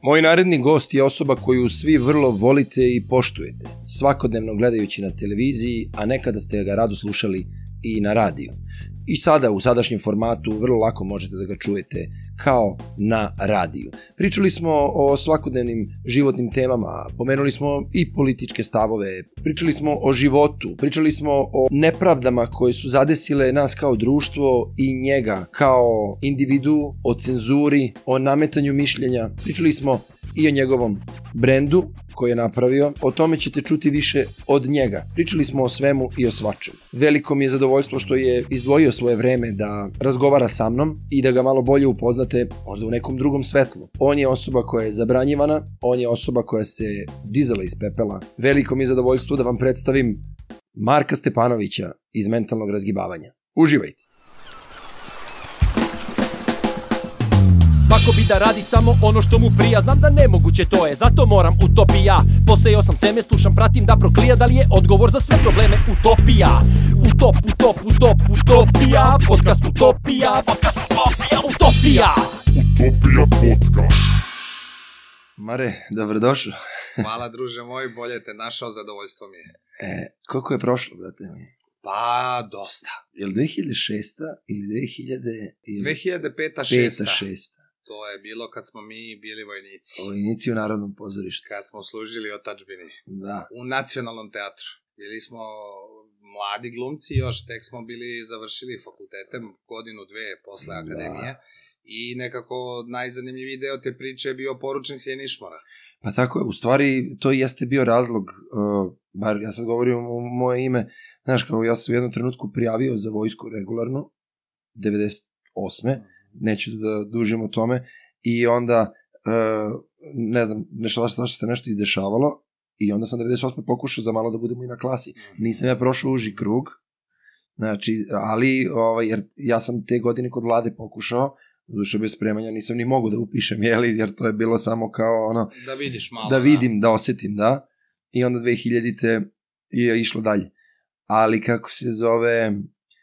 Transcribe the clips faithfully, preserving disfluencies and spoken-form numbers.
Moj naredni gost je osoba koju svi vrlo volite i poštujete, svakodnevno gledajući na televiziji, a nekada ste ga rado slušali i na radiju. I sada u sadašnjem formatu vrlo lako možete da ga čujete kao na radiju. Pričali smo o svakodnevnim životnim temama, pomenuli smo i političke stavove, pričali smo o životu, pričali smo o nepravdama koje su zadesile nas kao društvo i njega kao individu, o cenzuri, o nametanju mišljenja. Pričali smo i o njegovom brendu koji je napravio, o tome ćete čuti više od njega. Pričali smo o svemu i o svačemu. Veliko mi je zadovoljstvo što je izdvojio svoje vreme da razgovara sa mnom i da ga malo bolje upoznate možda u nekom drugom svetlu. On je osoba koja je zabranjivana, on je osoba koja se dizala iz pepela. Veliko mi je zadovoljstvo da vam predstavim Marka Stepanovića iz Mentalnog razgibavanja. Uživajte! Svako bi da radi samo ono što mu prija. Znam da nemoguće to je, zato moram utopija. Posejao sam seme, slušam, pratim da proklija. Da li je odgovor za sve probleme utopija? Utop, utop, utop, utopija. Podcast utopija, podcast utopija, utopija. Utopija podcast. Mare, dobrodošao. Hvala druže moj, bolje te našao, zadovoljstvo mi je. E, koliko je prošlo, brate? Pa, dosta. Je li dve hiljade šesta ili dve hiljade... dve hiljade peta šesta. To je bilo kad smo mi bili vojnici. Vojnici u Narodnom pozorištu. Kad smo služili otadžbini. Da. U Nacionalnom teatru. Bili smo mladi glumci, još tek smo bili završili fakultetem godinu, dve posle akademije. Da. I nekako najzanimljiviji deo te priče je bio poručnik Sjenišmora. Pa tako je, u stvari to jeste bio razlog, uh, bar ja sad govorim u moje ime, znaš, kao ja sam u jednom trenutku prijavio za vojsku regularno, devedeset osme neću da dužim o tome, i onda, uh, ne znam, nešto, nešto se nešto i dešavalo, i onda sam devedeset osme pokušao za malo da budemo i na klasi. Nisam ja prošao uži krug, znači, ali, ovaj, jer ja sam te godine kod vlade pokušao, duše bez spremanja nisam ni mogu da upišem, jeli, jer to je bilo samo kao ono... Da vidiš malo. Da vidim, da, da osetim, da. I onda dve hiljadite je išlo dalje. Ali kako se zove,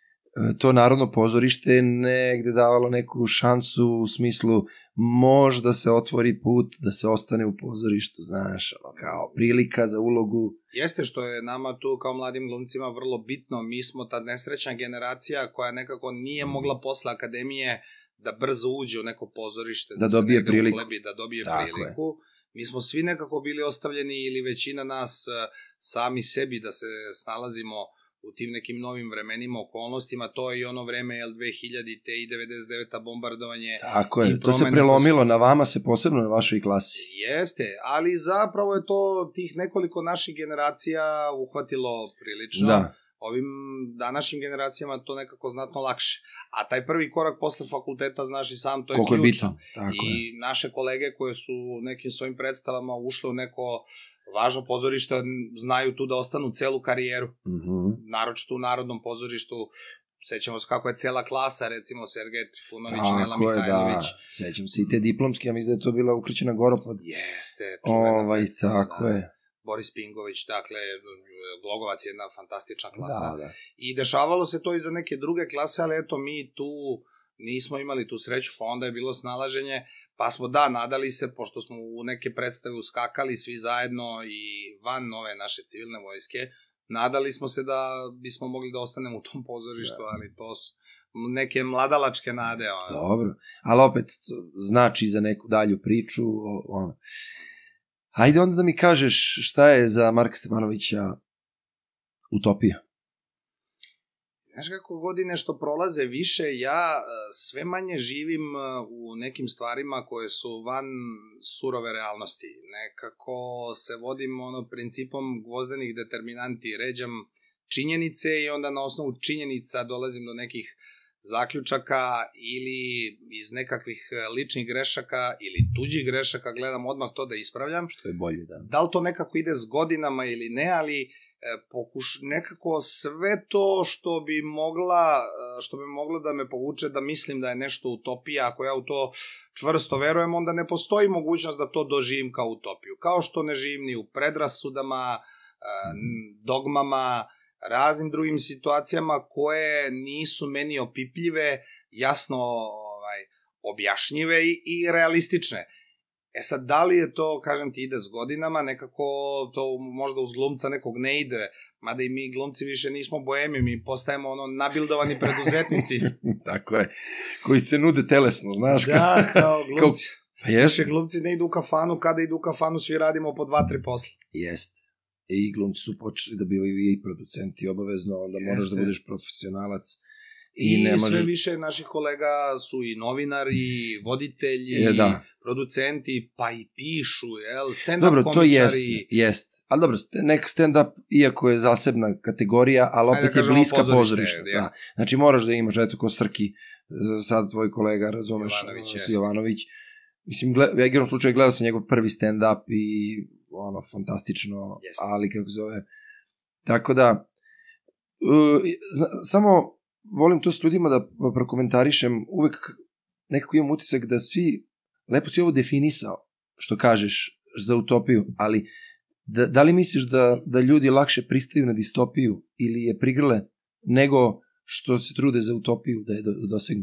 to Narodno pozorište je negde davalo neku šansu u smislu možda se otvori put da se ostane u pozorištu, znaš, kao prilika za ulogu. Jeste što je nama tu kao mladim glumcima vrlo bitno, mi smo ta nesrećna generacija koja nekako nije mogla posle akademije da brzo uđe u neko pozorište, da, da dobije priliku, uklebi, da dobije Tako priliku. Je. Mi smo svi nekako bili ostavljeni ili većina nas sami sebi da se snalazimo u tim nekim novim vremenima, okolnostima. To je i ono vreme, jel, dve hiljadite i devedeset deveta bombardovanje. Tako je, to se prelomilo na vama, se posebno na vašoj klasi. Jeste, ali zapravo je to tih nekoliko naših generacija uhvatilo prilično. Da. Ovim današnjim generacijama to nekako znatno lakše. A taj prvi korak posle fakulteta, znaš i sam, to je Koliko ključno. Je Tako I je. naše kolege koje su nekim svojim predstavama ušle u neko važno pozorište, znaju tu da ostanu celu karijeru. Mm-hmm. Naročito u Narodnom pozorištu. Sećamo se kako je cela klasa, recimo Sergej Trifunović, Nela Mihajlović. Da. Sećam se i te diplomske, ja mislim da je to bila Ukrićena Goropad. Jeste, čuvena. Ovaj, tako da. je. Boris Pingović, dakle, Glogovac je jedna fantastična klasa. Da, da. I dešavalo se to i za neke druge klase, ali eto, mi tu nismo imali tu sreću, pa onda je bilo snalaženje, pa smo, da, nadali se, pošto smo u neke predstave uskakali svi zajedno i van nove naše civilne vojske, nadali smo se da bismo mogli da ostanemo u tom pozorištu, da. Ali to su neke mladalačke nade. Ono. Dobro, ali opet znači za neku dalju priču, ono. Hajde onda da mi kažeš šta je za Marka Stepanovića utopija. Znaš kako godine što prolaze više, ja sve manje živim u nekim stvarima koje su van surove realnosti. Nekako se vodim ono principom gvozdenih determinanti, ređam činjenice i onda na osnovu činjenica dolazim do nekih zaključaka ili iz nekakvih ličnih grešaka ili tuđih grešaka gledam odmah to da ispravljam. Što je bolje, da. Da li to nekako ide s godinama ili ne, ali e, pokuš, nekako sve to što bi mogla, što bi moglo da me povuče da mislim da je nešto utopija, ako ja u to čvrsto verujem, onda ne postoji mogućnost da to doživim kao utopiju. Kao što ne živim ni u predrasudama, e, dogmama, raznim drugim situacijama koje nisu meni opipljive, jasno ovaj, objašnjive i, i realistične. E sad, da li je to, kažem ti, ide s godinama, nekako to možda uz glumca nekog ne ide, mada i mi glumci više nismo boemi, mi postajemo ono nabildovani preduzetnici. Tako je, koji se nude telesno, znaš. Da, kao glumci. Pa jest. Više glumci ne idu u kafanu, kada idu u kafanu svi radimo po dva, tri posla. Jeste. I glumci su počeli da bivaju i producenti obavezno, onda Jeste. Moraš da budeš profesionalac. I, I ne sve može... više naših kolega su i novinari, i voditelji, je, da. producenti, pa i pišu, jel? Stand-up dobro, komičari. Dobro, to jest, jest. Ali dobro, nek stand-up, iako je zasebna kategorija, ali opet da je bliska pozorišta. Da. Znači, moraš da imaš, eto, ko Srki, sad tvoj kolega, razumeš, Jovanović, Jovanović. Mislim, gled, u jednom slučaju gledao sam njegov prvi stand-up i ono, fantastično, jest. Ali kako zove. Tako da, uh, zna, samo volim to s ljudima da prokomentarišem, uvek nekako imam utisak da svi, lepo si ovo definisao, što kažeš za utopiju, ali da, da li misliš da, da ljudi lakše pristaju na distopiju ili je prigrle nego što se trude za utopiju da je do, dosegnu?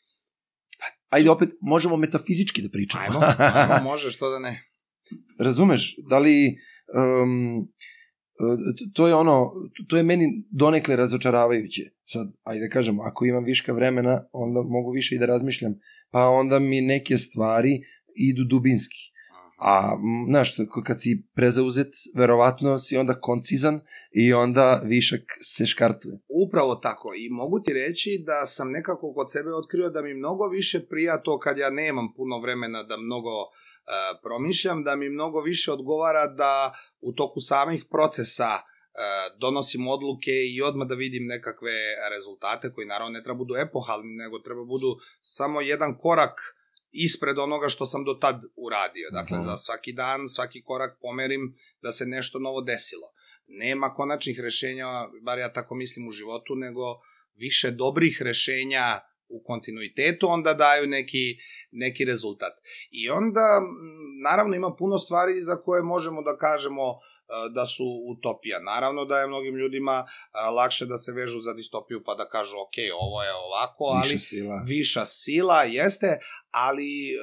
Ajde, opet, možemo metafizički da pričamo. Ajmo, ajmo, može, što da ne. Razumeš, da li... Um, to je ono, to je meni donekle razočaravajuće. Sad, ajde da kažem, ako imam viška vremena, onda mogu više i da razmišljam, pa onda mi neke stvari idu dubinski. A, znaš, kad si prezauzet, verovatno si onda koncizan i onda višak se škartuje. Upravo tako. I mogu ti reći da sam nekako kod sebe otkrio da mi mnogo više prija to kad ja nemam puno vremena da mnogo uh, promišljam, da mi mnogo više odgovara da u toku samih procesa uh, donosim odluke i odmah da vidim nekakve rezultate koji naravno ne treba budu epohalni, nego treba budu samo jedan korak ispred onoga što sam do tad uradio. Dakle, uh-huh. za svaki dan, svaki korak pomerim da se nešto novo desilo. Nema konačnih rešenja, bar ja tako mislim u životu, nego više dobrih rešenja u kontinuitetu onda daju neki, neki rezultat. I onda, naravno, ima puno stvari za koje možemo da kažemo da su utopija. Naravno da je mnogim ljudima lakše da se vežu za distopiju pa da kažu ok, ovo je ovako, ali viša sila, viša sila jeste, ali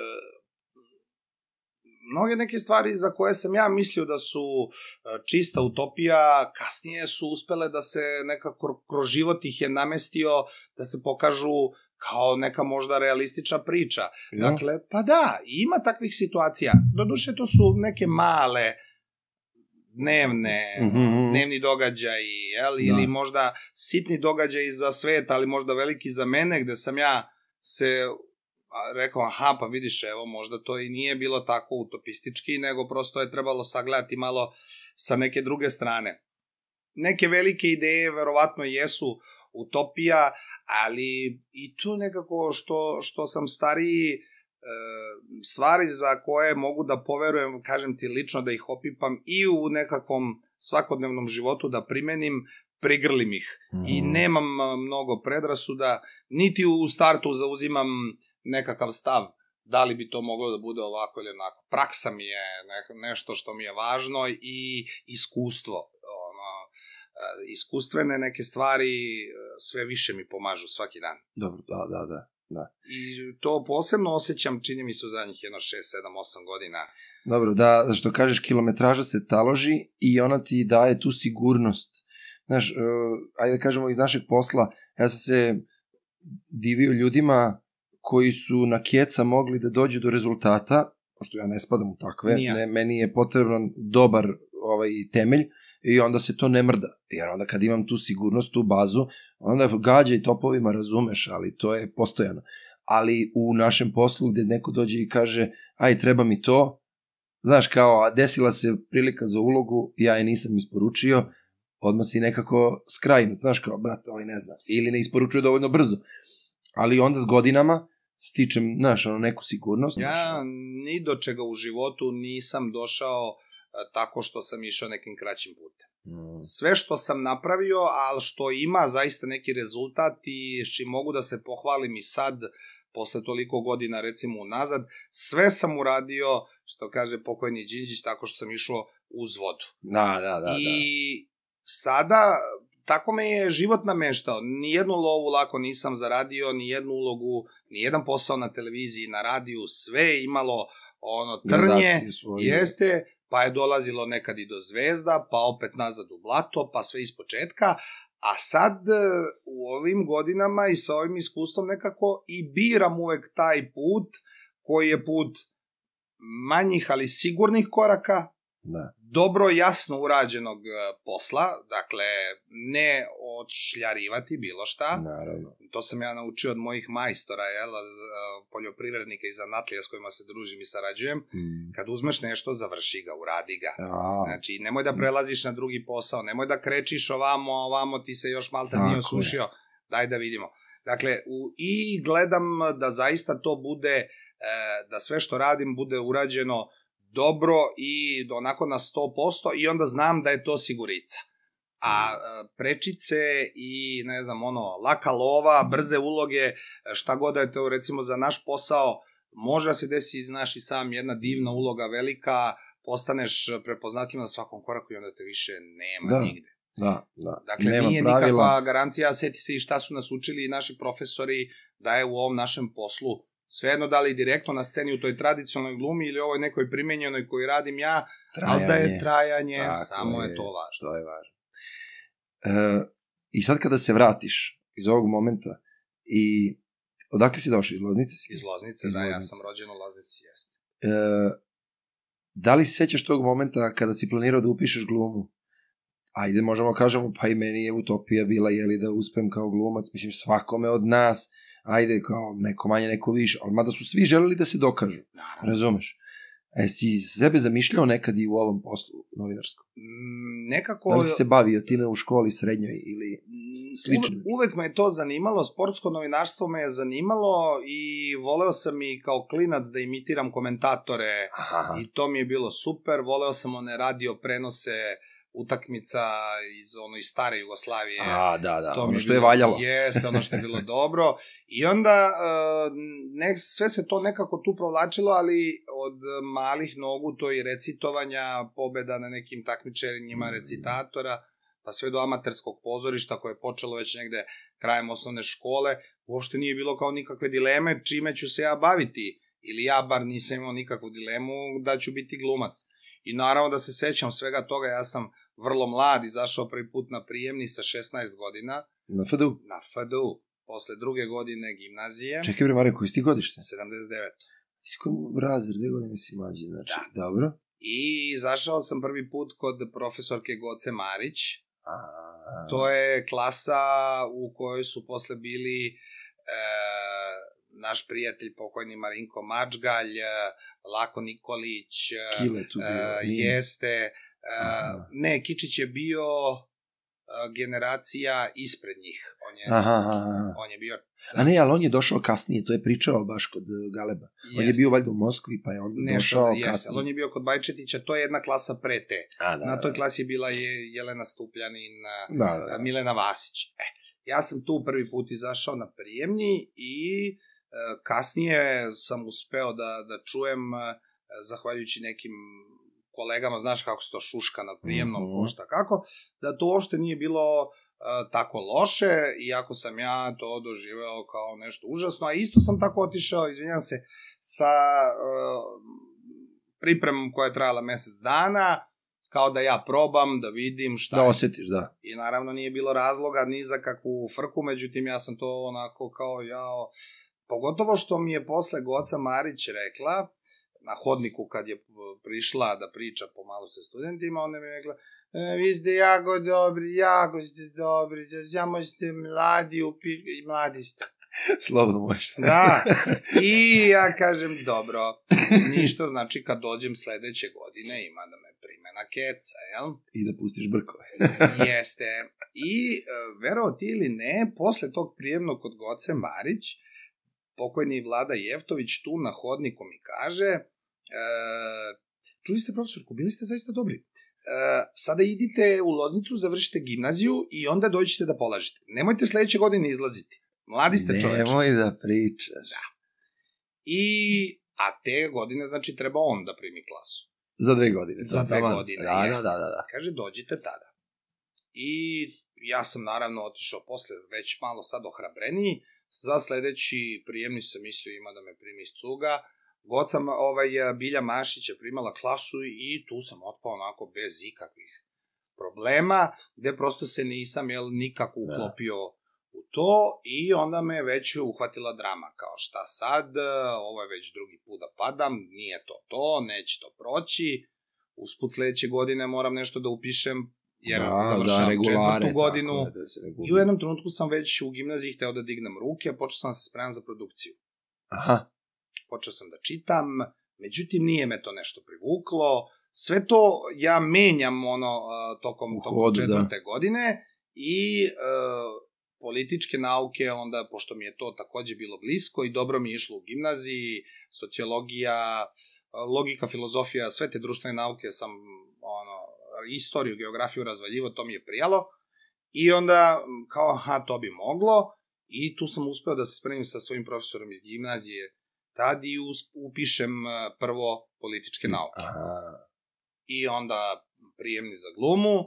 mnoge neke stvari za koje sam ja mislio da su čista utopija, kasnije su uspele da se nekako kroz život ih je namestio da se pokažu kao neka možda realistična priča. Ja. Dakle, pa da, ima takvih situacija. Doduše, to su neke male dnevne, mm-hmm. dnevni događaji, jel? Ili da. Možda sitni događaji za svet, ali možda veliki za mene, gde sam ja se rekao, aha, pa vidiš, evo, možda to i nije bilo tako utopistički, nego prosto je trebalo sagledati malo sa neke druge strane. Neke velike ideje verovatno jesu utopija, ali i tu nekako što, što sam stariji, stvari za koje mogu da poverujem, kažem ti lično da ih opipam i u nekakvom svakodnevnom životu da primenim, prigrlim ih. Mm. I nemam mnogo predrasuda, niti u startu zauzimam nekakav stav da li bi to moglo da bude ovako ili onako. Praksa mi je nešto što mi je važno i iskustvo. Ono, iskustvene neke stvari sve više mi pomažu svaki dan. Dobro, da, da, da. Da. I to posebno osjećam, čini mi se u zadnjih jedno šest, sedam, osam godina. Dobro, da, što kažeš, kilometraža se taloži i ona ti daje tu sigurnost. Znaš, uh, ajde da kažemo iz našeg posla, ja sam se divio ljudima koji su na keca mogli da dođu do rezultata, pošto ja ne spadam u takve, ne, meni je potreban dobar ovaj temelj, i onda se to ne mrda, jer onda kad imam tu sigurnost, tu bazu, onda gađaj topovima, razumeš, ali to je postojano. Ali u našem poslu gde neko dođe i kaže, aj, treba mi to, znaš, kao, a desila se prilika za ulogu, ja je nisam isporučio, odmah si nekako skrajnut, znaš, kao, brate, ovaj ne zna, ili ne isporučuje dovoljno brzo. Ali onda s godinama stičem, znaš, ono, neku sigurnost. Ja ni do čega u životu nisam došao tako što sam išao nekim kraćim putem. Mm. Sve što sam napravio, ali što ima zaista neki rezultat i s čim mogu da se pohvalim i sad, posle toliko godina recimo unazad, sve sam uradio, što kaže pokojni Đinđić, tako što sam išao uz vodu. Da, da, da. I da. Sada, tako me je život nameštao. Nijednu lovu lako nisam zaradio, nijednu ulogu, nijedan posao na televiziji, na radiju, sve je imalo ono, trnje, Gradacije svoje. jeste, pa je dolazilo nekad i do Zvezda, pa opet nazad u Blato, pa sve iz početka, a sad u ovim godinama i sa ovim iskustvom nekako i biram uvek taj put, koji je put manjih, ali sigurnih koraka, Da. dobro, jasno urađenog posla, dakle, ne odšljarivati bilo šta. Naravno. To sam ja naučio od mojih majstora, jel, poljoprivrednika i zanatlija s kojima se družim i sarađujem. Mm. Kad uzmeš nešto, završi ga, uradi ga. A, Znači, nemoj da prelaziš na drugi posao, nemoj da krečiš ovamo, a ovamo ti se još malta nije Tako je. osušio. Daj da vidimo. Dakle, u, i gledam da zaista to bude, e, da sve što radim bude urađeno dobro i onako na sto posto i onda znam da je to sigurica. A e, prečice i, ne znam, ono, laka lova, brze uloge, šta god da je to, recimo, za naš posao, može da se desi, znaš i sam, jedna divna uloga velika, postaneš prepoznatljiv na svakom koraku i onda te više nema Da. nigde. da, da. Dakle, Nema nije pravila. nikakva garancija, seti se i šta su nas učili naši profesori, da je u ovom našem poslu, svejedno da li direktno na sceni u toj tradicionalnoj glumi ili ovoj nekoj primenjenoj koju radim ja, ali da je trajanje, Tako samo je, je. to važno. To je važno. E, I sad kada se vratiš iz ovog momenta i odakle si došao? Iz Loznice si? Iz Loznice, Iz da, ja Loznice. sam rođen u Loznici, jeste. E, da li se sećaš tog momenta kada si planirao da upišeš glumu? Ajde, možemo kažemo, pa i meni je utopija bila, jeli, da uspem kao glumac, mislim, svakome od nas, ajde, kao neko manje, neko više, ali mada su svi želeli da se dokažu, Naravno. razumeš? E, si sebe zamišljao nekad i u ovom poslu novinarskom? Mm, Nekako... Da li si se bavio time u školi, srednjoj ili slično? Uve, uvek me je to zanimalo, sportsko novinarstvo me je zanimalo i voleo sam i kao klinac da imitiram komentatore Aha. i to mi je bilo super, voleo sam one radio prenose utakmica iz ono iz stare Jugoslavije. A, da, da, To mi ono je što je bilo- valjalo. Jeste, ono što je bilo dobro. I onda uh, ne, sve se to nekako tu provlačilo, ali od malih nogu to i recitovanja, pobeda na nekim takmičenjima recitatora, pa sve do amaterskog pozorišta koje je počelo već negde krajem osnovne škole, uopšte nije bilo kao nikakve dileme čime ću se ja baviti. Ili ja bar nisam imao nikakvu dilemu da ću biti glumac. I naravno da se sećam svega toga, ja sam vrlo mlad, izašao prvi put na prijemni sa šesnaest godina, Na F D U? na F D U, posle druge godine gimnazije, Čekaj, bre, Marija, koji si ti godište? sedamdeset devet. Ti si koji razred, dve godine si mlađi, znači, dobro. I izašao sam prvi put kod profesorke Goce Marić. A, To je klasa u kojoj su posle bili e, naš prijatelj pokojni Marinko Mačgalj, e, Lako Nikolić, e, Kile tu bio. e, nije. jeste, e, Aha. ne, Kičić je bio e, generacija ispred njih. On je, Aha, aha, aha. on je bio... A ne, ali on je došao kasnije, to je pričao baš kod uh, Galeba. On je Jeste. bio valjda u Moskvi, pa je on Nešto, došao jeste, ali kasnije. on je bio kod Bajčetića, to je jedna klasa pre te. A, da, Na toj da, klasi je bila je Jelena Stupljanin, da, da, da. Milena Vasić. E, ja sam tu prvi put izašao na prijemni i e, kasnije sam uspeo da, da čujem, e, zahvaljujući nekim kolegama, znaš kako se to šuška na prijemnom, Mhm. ko šta kako, da to uopšte nije bilo e, tako loše, iako sam ja to doživeo kao nešto užasno, a isto sam tako otišao, izvinjam se, sa e, pripremom koja je trajala mesec dana, kao da ja probam, da vidim šta Da je. osjetiš, da. I naravno nije bilo razloga ni za kakvu frku, međutim ja sam to onako kao jao, pogotovo što mi je posle Goca Marić rekla, na hodniku kad je prišla da priča pomalo sa studentima, ona mi je rekla, e, vi ste jako dobri, jako ste dobri, samo ste mladi, upi... i mladi ste. Slobodno možeš. Da, i ja kažem, dobro, ništa, znači kad dođem sledeće godine ima da me prime na keca, jel? I da pustiš brkove. Jeste. I, verovo ti ili ne, posle tog prijemnog kod Goce Marić, pokojni Vlada Jevtović tu na hodniku mi kaže, e, čuli ste profesorku, bili ste zaista dobri. E, sada idite u Loznicu, završite gimnaziju i onda dođete da polažete. Nemojte sledeće godine izlaziti. Mladi ste čoveče. Nemoj da pričaš. Da. I, a te godine, znači, treba on da primi klasu. Za dve godine. Za dve taman. godine, Da, da, jeste. da, da, da. Kaže, dođite tada. I ja sam naravno otišao posle, već malo sad ohrabreniji, za sledeći prijemni sam mislio ima da me primi iz cuga, Goca ovaj, Bilja Mašić je primala klasu i tu sam otpao onako bez ikakvih problema, gde prosto se nisam jel, nikako uklopio u to i onda me već uhvatila drama, kao šta sad, ovo je već drugi put da padam, nije to to, neće to proći, usput sledeće godine moram nešto da upišem, jer da, završam da, četvrtu godinu tako, da i u jednom trenutku sam već u gimnaziji hteo da dignem ruke, a počeo sam se spremam za produkciju. Aha. Počeo sam da čitam, međutim nije me to nešto privuklo, sve to ja menjam ono tokom, tokom Hod, četvrte da. godine i e, političke nauke, onda, pošto mi je to takođe bilo blisko i dobro mi je išlo u gimnaziji, sociologija, logika, filozofija, sve te društvene nauke sam, ono, istoriju, geografiju razvaljivo, to mi je prijalo i onda kao, aha, to bi moglo i tu sam uspeo da se spremim sa svojim profesorom iz gimnazije tad i upišem prvo političke nauke. Aha. I onda prijemni za glumu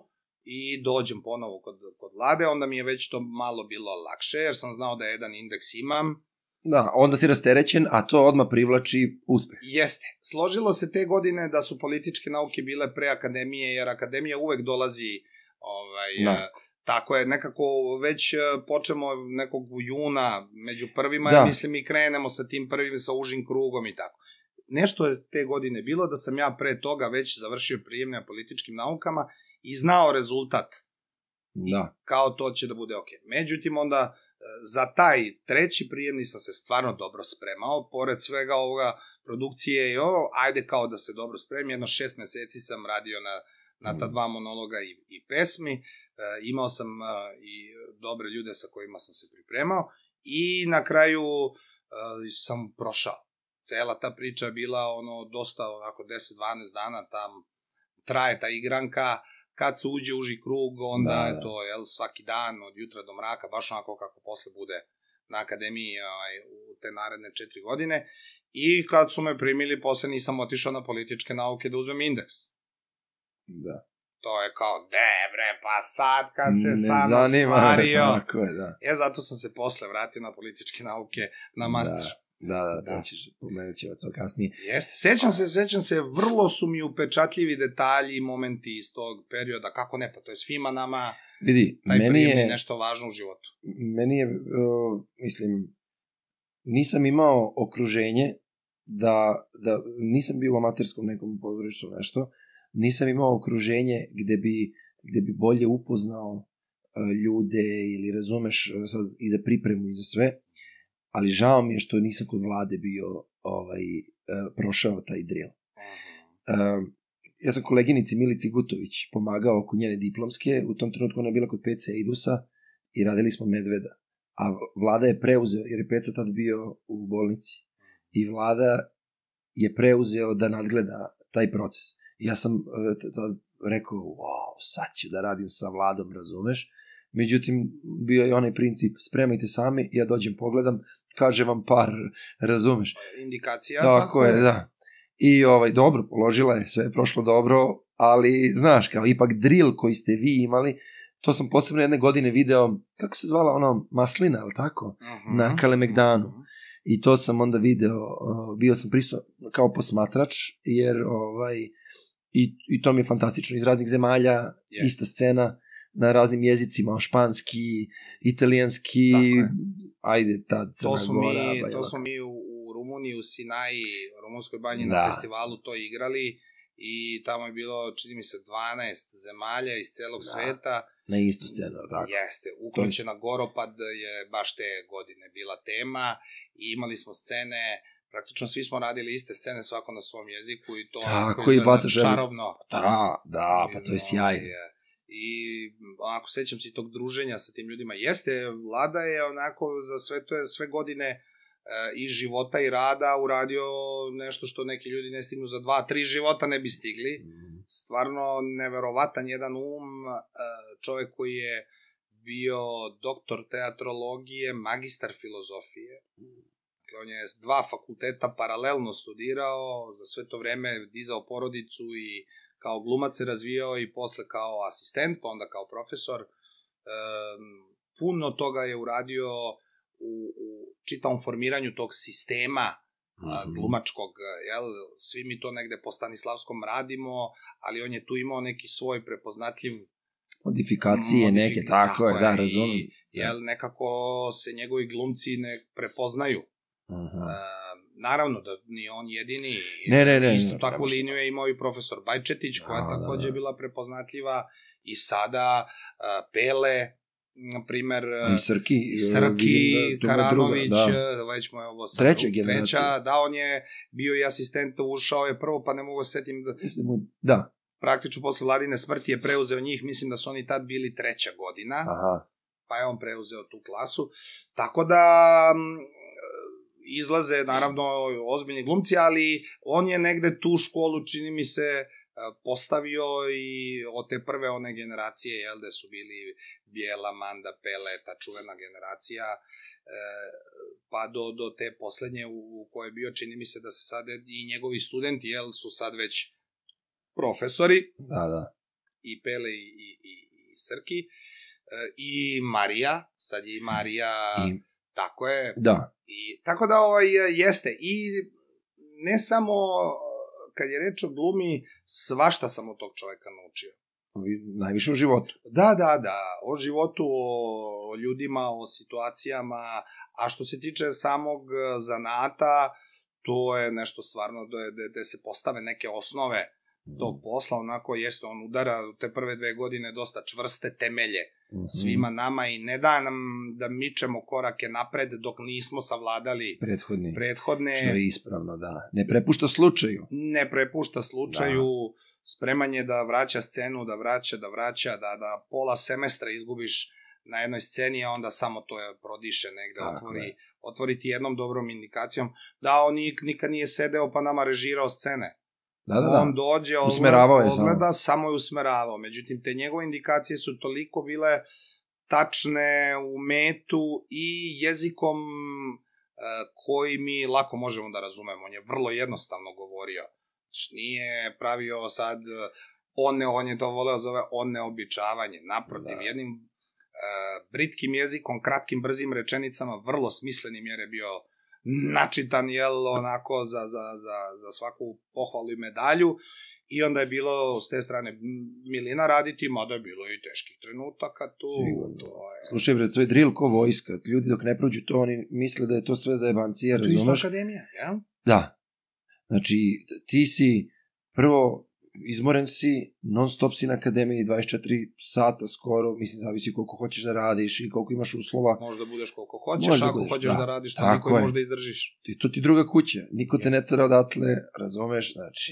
i dođem ponovo kod, kod Vlade, onda mi je već to malo bilo lakše, jer sam znao da jedan indeks imam. Da, onda si rasterećen, a to odmah privlači uspeh. Jeste. Složilo se te godine da su političke nauke bile pre akademije, jer akademija uvek dolazi, ovaj, da. Tako je, nekako već počemo nekog juna među prvima, da. Mislim i krenemo sa tim prvim, sa užim krugom i tako. Nešto je te godine bilo da sam ja pre toga već završio prijemne na političkim naukama i znao rezultat. Da. Kao to će da bude ok. Međutim, onda za taj treći prijemni sam se stvarno dobro spremao. Pored svega ovoga produkcije i ovo, ajde kao da se dobro spremim. Jedno šest meseci sam radio na, na ta dva monologa i, i pesmi. E, imao sam e, i dobre ljude sa kojima sam se pripremao. I na kraju e, sam prošao. Cela ta priča je bila ono dosta onako deset do dvanaest dana tam traje ta igranka, kad se uđe uži krug, onda da, je to jel, svaki dan od jutra do mraka, baš onako kako posle bude na akademiji ovaj, u te naredne četiri godine. I kad su me primili, posle nisam otišao na političke nauke da uzmem indeks. Da. To je kao, de bre, pa sad kad se ne sam ostvario. Tako je, da. Ja zato sam se posle vratio na političke nauke, na master. Da. Da, da, da, ćeš, pomenut ćemo to kasnije. Jeste, sećam se, sećam se, vrlo su mi upečatljivi detalji i momenti iz tog perioda, kako ne, pa to je svima nama vidi, taj meni prijemni je, nešto važno u životu. Meni je, uh, mislim, nisam imao okruženje da, da nisam bio u amaterskom nekom pozorištu nešto, nisam imao okruženje gde bi, gde bi bolje upoznao uh, ljude ili razumeš sad i za pripremu i za sve. Ali žao mi je što nisam kod Vlade bio ovaj, uh, prošao taj drill. Uh, ja sam koleginici Milici Gutović pomagao oko njene diplomske, u tom trenutku ona je bila kod Pece Idusa i radili smo Medveda. A Vlada je preuzeo, jer je Peca tad bio u bolnici. I Vlada je preuzeo da nadgleda taj proces. I ja sam uh, tad rekao, wow, sad ću da radim sa Vladom, razumeš? Međutim, bio je onaj princip, spremajte sami, ja dođem, pogledam, kaže vam par, razumeš? Indikacija. Tako, tako je, da. I ovaj, dobro, položila je, sve je prošlo dobro, ali, znaš, kao ipak drill koji ste vi imali, to sam posebno jedne godine video, kako se zvala ono, maslina, ali tako? Uh-huh. Na Kalemegdanu. Uh-huh. I to sam onda video, bio sam prisutan kao posmatrač, jer ovaj, i, i to mi je fantastično, iz raznih zemalja, yes. Ista scena, na raznim jezicima, španski, italijanski, ajde, ta Crna to Gora. Mi, to smo mi u, u Rumuniji, u Sinaji, u Rumunskoj banji da. Na festivalu to igrali i tamo je bilo, čini mi se, dvanaest zemalja iz celog da. Sveta. Na istu scenu, tako. Jeste, uključena Goropad je baš te godine bila tema i imali smo scene, praktično svi smo radili iste scene, svako na svom jeziku i to tako i bacaš čarobno. Da, da, pa to je sjajno. I onako sećam se tog druženja sa tim ljudima. Jeste, Vlada je onako za sve to je sve godine e, i života i rada uradio nešto što neki ljudi ne stignu za dva, tri života ne bi stigli. Stvarno neverovatan jedan um, e, čovek koji je bio doktor teatrologije, magistar filozofije. On je dva fakulteta paralelno studirao, za sve to vreme dizao porodicu i kao glumac se razvijao i posle kao asistent, pa onda kao profesor. E, puno toga je uradio u, u čitavom formiranju tog sistema mm-hmm. glumačkog, jel, svi mi to negde po Stanislavskom radimo, ali on je tu imao neki svoj prepoznatljiv modifikacije modifik... neke, tako, tako je, da, razumim. I, jel, nekako se njegovi glumci ne prepoznaju. Uh-huh. Uh, naravno da ni on jedini, ne, ne, ne, isto ne, takvu liniju je imao i profesor Bajčetić, koja A, takođe da, da. bila prepoznatljiva, i sada uh, Pele, na primer, i Srki, i Srki da, Karanović, druga, da. već mu je ovo sad treća, treća, da, on je bio i asistent, ušao je prvo, pa ne mogu se setim da, da. praktično posle Vladine smrti je preuzeo njih, mislim da su oni tad bili treća godina, Aha. pa je on preuzeo tu klasu, tako da izlaze, naravno, ozbiljni glumci, ali on je negde tu školu, čini mi se, postavio i od te prve one generacije, jel, da su bili Bijela, Manda, Pele, ta čuvena generacija, pa do, do te poslednje u kojoj je bio, čini mi se da se sad i njegovi studenti, jel, su sad već profesori, da, da. i Pele i, i, i, i Srki, i Marija, sad je i Marija, I... tako je, da. I, tako da ovaj, jeste, i ne samo kad je reč o glumi, svašta sam od tog čoveka naučio. Najviše o životu. Da, da, da, o životu, o, o ljudima, o situacijama, a što se tiče samog zanata, to je nešto stvarno gde se postave neke osnove tog posla, onako jeste, on udara u te prve dve godine dosta čvrste temelje svima nama i ne da nam da mičemo korake napred dok nismo savladali prethodne, prethodne što je ispravno, da. Ne prepušta slučaju. Ne prepušta slučaju, da. Spreman je da vraća scenu, da vraća, da vraća, da, da pola semestra izgubiš na jednoj sceni, a onda samo to je prodiše negde, Tako otvori, je. otvori ti jednom dobrom indikacijom, da on nikad nije sedeo pa nama režirao scene. Da, da, da. On dođe, usmeravao je ogleda, samo. samo je usmeravao. Međutim, te njegove indikacije su toliko bile tačne u metu i jezikom uh, koji mi lako možemo da razumemo. On je vrlo jednostavno govorio. Znači, nije pravio sad one, on je to voleo zove oneobičavanje. Naprotiv, da. jednim uh, britkim jezikom, kratkim, brzim rečenicama, vrlo smislenim jer je bio načitan, jel, onako za, za, za, za svaku pohvalu i medalju, i onda je bilo s te strane milina raditi, mada je bilo i teških trenutaka tu. To je... Slušaj bre, to je drill ko vojska, ljudi dok ne prođu to, oni misle da je to sve za jebancija, razumeš? To je isto akademija, jel? Da, znači ti si prvo izmoren si, non stop si na akademiji, dvadeset četiri sata skoro, mislim, zavisi koliko hoćeš da radiš i koliko imaš uslova. Možda budeš koliko hoćeš, Možda ako budeš, hoćeš da, da radiš, to niko je možda izdržiš. I to ti druga kuća, niko te ne tera odatle, razumeš, znači,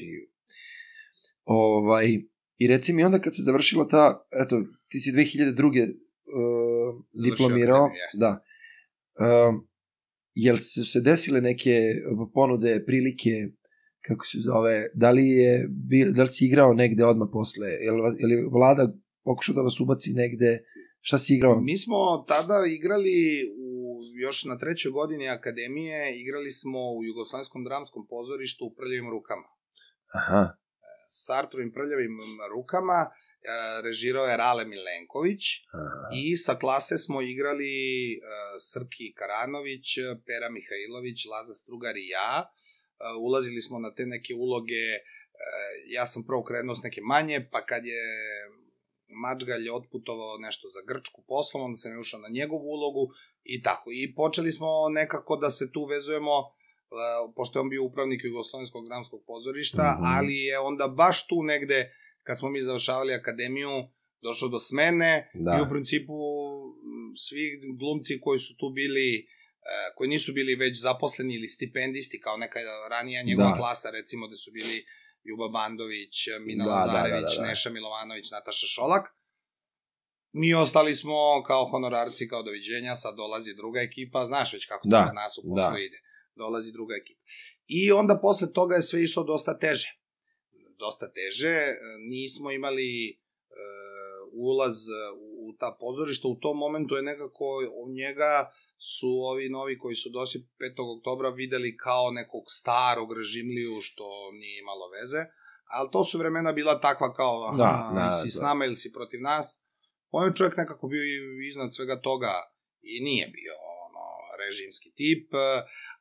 ovaj, i reci mi onda kad se završila ta, eto, ti si dve hiljade druge uh, diplomirao, da, uh, jel su se desile neke ponude, prilike, kako se zove, da li je, da li si igrao negde odmah posle, je li Vlada pokušao da vas ubaci negde, šta si igrao? Mi smo tada igrali, u, još na trećoj godini akademije, igrali smo u Jugoslavenskom dramskom pozorištu u Prljavim rukama. Aha. S Arturovim Prljavim rukama, režirao je Rale Milenković. Aha. I sa klase smo igrali Srki Karanović, Pera Mihajlović, Laza Strugar i ja. Ulazili smo na te neke uloge, ja sam prvo krenuo s neke manje, pa kad je Mačgalj otputovao nešto za Grčku poslom, onda sam je ušao na njegovu ulogu i tako. I počeli smo nekako da se tu vezujemo, pošto je on bio upravnik Jugoslovenskog dramskog pozorišta, mm-hmm. ali je onda baš tu negde, kad smo mi završavali akademiju, došlo do smene da. I u principu svi glumci koji su tu bili, koji nisu bili već zaposleni ili stipendisti, kao neka ranija njegova da. klasa, recimo da su bili Ljuba Bandović, Mina da, Lazarević, da, da, da, da. Neša Milovanović, Nataša Šolak. Mi ostali smo kao honorarci, kao doviđenja, sad dolazi druga ekipa, znaš već kako da. to na nas u poslu da. ide. Dolazi druga ekipa. I onda posle toga je sve išlo dosta teže. Dosta teže, nismo imali uh, ulaz u, u ta pozorišta, u tom momentu je nekako u njega su ovi novi koji su došli petog oktobra videli kao nekog starog režimliju, što nije imalo veze, ali to su vremena bila takva kao, aha, da, da, si da. s nama ili si protiv nas. On je čovjek nekako bio iznad svega toga i nije bio ono, režimski tip,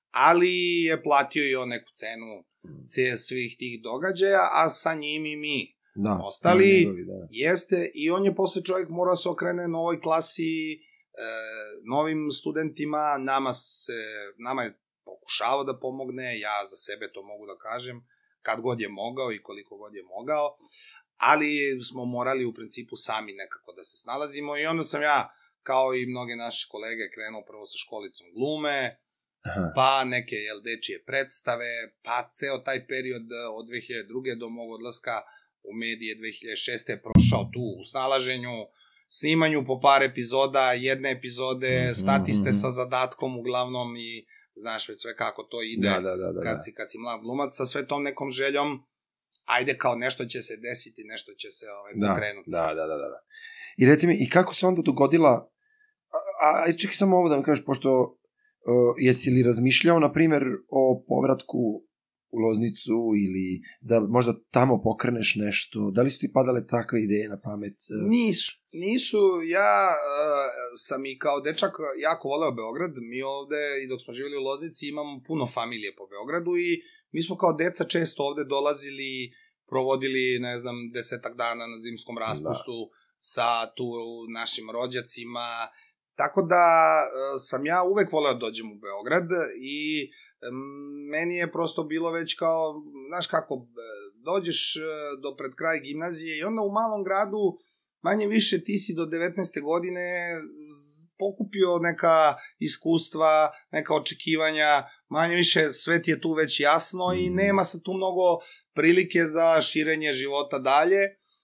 ali je platio i on neku cenu svih tih događaja, a sa njim i mi. Da, ostali, njegovi, da. Jeste, i on je posle čovjek morao se okrene novoj klasi, e, novim studentima, nama, se, nama je pokušavao da pomogne, ja za sebe to mogu da kažem, kad god je mogao i koliko god je mogao, ali smo morali u principu sami nekako da se snalazimo i onda sam ja, kao i mnoge naše kolege, krenuo prvo sa školicom glume, aha, pa neke jel, dečije predstave, pa ceo taj period od dve hiljade druge do mog odlaska u medije dve hiljade šeste je prošao tu u snalaženju, snimanju po par epizoda, jedne epizode, statiste sa zadatkom uglavnom i znaš već sve kako to ide da, da, da, da, kad, si, kad si mlad glumac, sa sve tom nekom željom, ajde kao nešto će se desiti, nešto će se ovaj, pokrenuti. Da, da, da, da. I reci mi, i kako se onda dogodila, a, a čekaj samo ovo da mi kažeš, pošto uh, jesi li razmišljao, na primjer, o povratku u Loznicu ili da možda tamo pokreneš nešto, da li su ti padale takve ideje na pamet? Nisu, nisu, ja uh, sam i kao dečak jako voleo Beograd, mi ovde i dok smo živjeli u Loznici imamo puno familije po Beogradu i mi smo kao deca često ovde dolazili, provodili, ne znam, desetak dana na zimskom raspustu da. Sa tu našim rođacima, tako da uh, sam ja uvek voleo da dođem u Beograd i meni je prosto bilo već kao, znaš kako, dođeš do pred kraj gimnazije i onda u malom gradu, manje više ti si do devetnaeste godine pokupio neka iskustva, neka očekivanja, manje više sve ti je tu već jasno i nema se tu mnogo prilike za širenje života dalje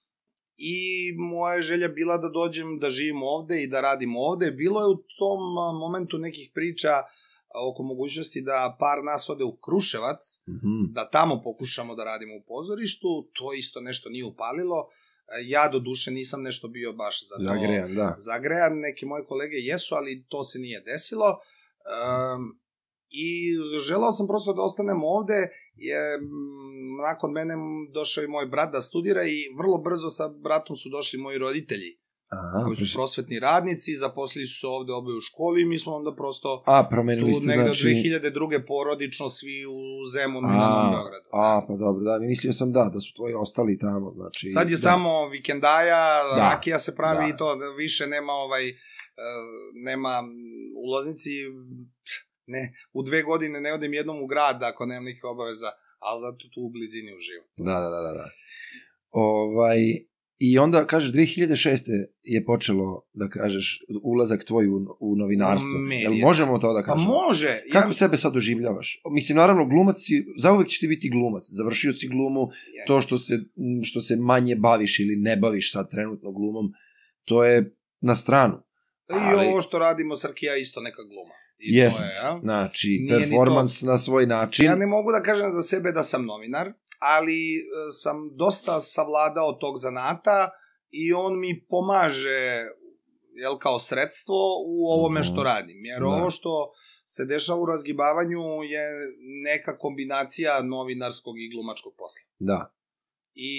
i moja želja bila da dođem, da živim ovde i da radim ovde. Bilo je u tom momentu nekih priča oko mogućnosti da par nas ode u Kruševac, mm-hmm. da tamo pokušamo da radimo u pozorištu, to isto nešto nije upalilo. Ja do duše nisam nešto bio baš za to zagrejan, da. Zagrejan, neki moji kolege jesu, ali to se nije desilo. Um, I želao sam prosto da ostanem ovde, je, nakon mene došao i moj brat da studira i vrlo brzo sa bratom su došli moji roditelji. Aha, koji su priš... prosvetni radnici, zaposlili su se ovde obe u školi i mi smo onda prosto a, promenili ste, negde znači... dve hiljade druge porodično svi u Zemunu i na Novom Beogradu. A, pa dobro, da, mislio sam da, da su tvoji ostali tamo, znači... Sad je da. samo vikendaja, da. Rakija se pravi da. I to, više nema ovaj, uh, nema u Loznici, ne, u dve godine ne odem jednom u grad ako nemam nekih obaveza, ali zato tu u blizini uživam. Da, da, da, da. Ovaj... I onda, kažeš, dve hiljade šeste je počelo, da kažeš, ulazak tvoj u, u novinarstvo. Jel možemo to da kažemo? Pa može. Kako ja... sebe sad doživljavaš? Mislim, naravno, glumac si, zauvek ćeš ti biti glumac. Završio si glumu, yes. To što se, što se manje baviš ili ne baviš sad trenutno glumom, to je na stranu. Ali... I ovo što radimo Srkija isto neka gluma. Jest, ja? Znači, nije performans to... na svoj način. Ja ne mogu da kažem za sebe da sam novinar, ali sam dosta savladao tog zanata i on mi pomaže, jel, kao sredstvo u ovome što radim. Jer da. Ovo što se dešava u razgibavanju je neka kombinacija novinarskog i glumačkog posla. Da. I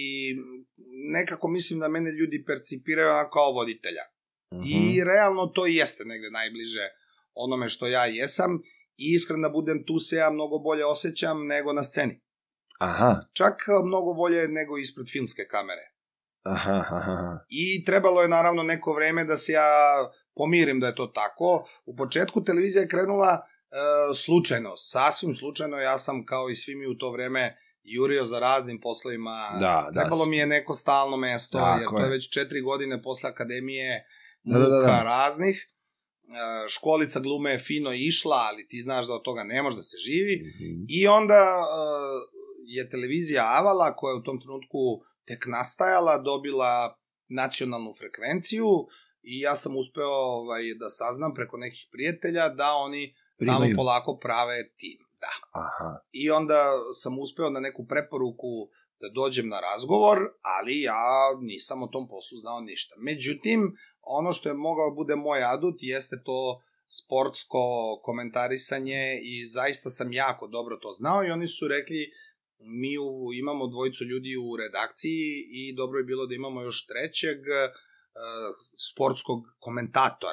nekako mislim da mene ljudi percipiraju kao voditelja. Uh-huh. I realno to jeste negde najbliže onome što ja jesam i iskreno budem tu se ja mnogo bolje osjećam nego na sceni. Aha. Čak mnogo bolje nego ispred filmske kamere. Aha, aha. I trebalo je naravno neko vreme da se ja pomirim da je to tako. U početku televizija je krenula e, slučajno, sasvim slučajno. Ja sam kao i svi mi u to vreme jurio za raznim poslovima. Da, da, trebalo mi je neko stalno mesto, tako jer to je već četiri godine posle akademije da, da, da, da. raznih. E, školica glume je fino išla, ali ti znaš da od toga ne može da se živi. Mm-hmm. I onda... E, je televizija Avala, koja je u tom trenutku tek nastajala, dobila nacionalnu frekvenciju i ja sam uspeo ovaj, da saznam preko nekih prijatelja da oni Primaju. Tamo polako prave tim. Da. Aha. I onda sam uspeo na neku preporuku da dođem na razgovor, ali ja nisam o tom poslu znao ništa. Međutim, ono što je mogao bude moj adut jeste to sportsko komentarisanje i zaista sam jako dobro to znao i oni su rekli mi u, imamo dvojicu ljudi u redakciji i dobro je bilo da imamo još trećeg uh, sportskog komentatora.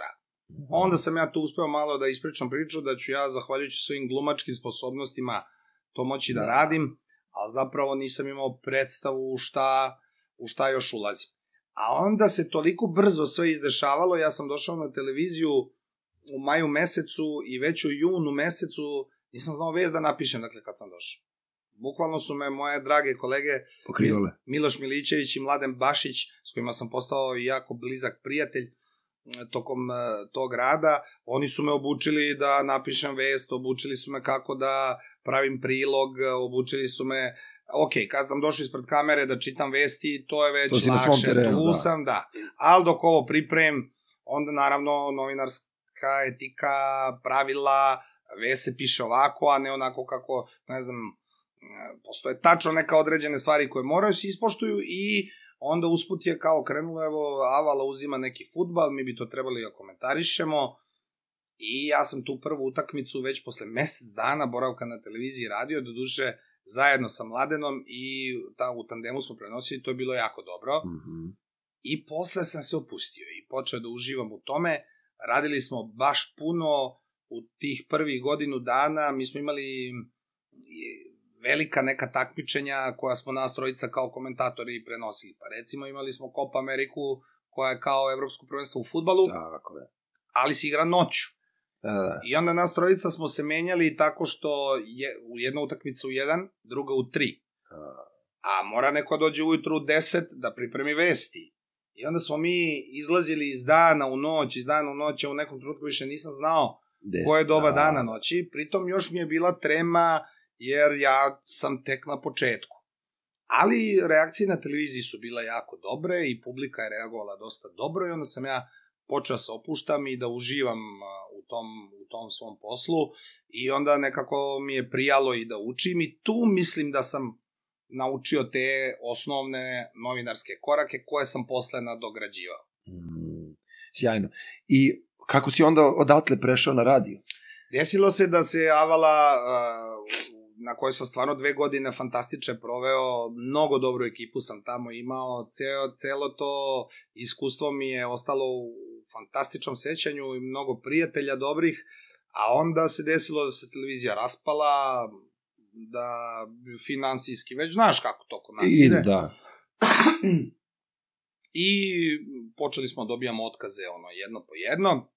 Onda sam ja tu uspeo malo da ispričam priču da ću ja, zahvaljujući svojim glumačkim sposobnostima, to moći da radim, a zapravo nisam imao predstavu u šta, u šta još ulazim. A onda se toliko brzo sve izdešavalo, ja sam došao na televiziju u maju mesecu i već u junu mesecu nisam znao vez da napišem, dakle, kad sam došao. Bukvalno su me moje drage kolege pokrivale. Miloš Milićević i Mladen Bašić, s kojima sam postao jako blizak prijatelj tokom tog rada, oni su me obučili da napišem vest, obučili su me kako da pravim prilog, obučili su me, ok, kad sam došao ispred kamere da čitam vesti, to je već to lakše, terenu, tu da. sam, da. Ali dok ovo pripremim, onda naravno novinarska etika, pravila, vest se piše ovako, a ne onako kako, ne znam, postoje tačno neka određene stvari koje moraju se ispoštuju i onda usput je kao krenulo, evo, Avala uzima neki fudbal, mi bi to trebali da komentarišemo i ja sam tu prvu utakmicu već posle mesec dana boravka na televiziji radio, do duše zajedno sa Mladenom i ta, u tandemu smo prenosili, to je bilo jako dobro. Mm-hmm. I posle sam se opustio i počeo da uživam u tome. Radili smo baš puno u tih prvih godinu dana, mi smo imali velika neka takmičenja koja smo nas trojica kao komentatori prenosili. Pa recimo imali smo Copa Ameriku koja je kao evropsko prvenstvo u fudbalu, tako je. Ali se igra noću. Da, da. I onda nas trojica smo se menjali tako što je u jedna utakmica u jedan, druga u tri. A mora neko dođe ujutru u deset da pripremi vesti. I onda smo mi izlazili iz dana u noć, iz dana u noć, a u nekom trenutku više nisam znao Des, koje je doba da. dana noći. Pritom još mi je bila trema jer ja sam tek na početku. Ali reakcije na televiziji su bila jako dobre i publika je reagovala dosta dobro i onda sam ja počeo se opuštam i da uživam u tom, u tom svom poslu i onda nekako mi je prijalo i da učim i tu mislim da sam naučio te osnovne novinarske korake koje sam posle nadograđivao. Mm, sjajno. I kako si onda odatle prešao na radio? Desilo se da se Avala, na kojoj sam stvarno dve godine fantastiče proveo, mnogo dobru ekipu sam tamo imao, ceo, celo to iskustvo mi je ostalo u fantastičnom sećanju i mnogo prijatelja dobrih, a onda se desilo da se televizija raspala, da finansijski, već znaš kako to kod nas ide. Da. I počeli smo dobijamo otkaze ono, jedno po jedno.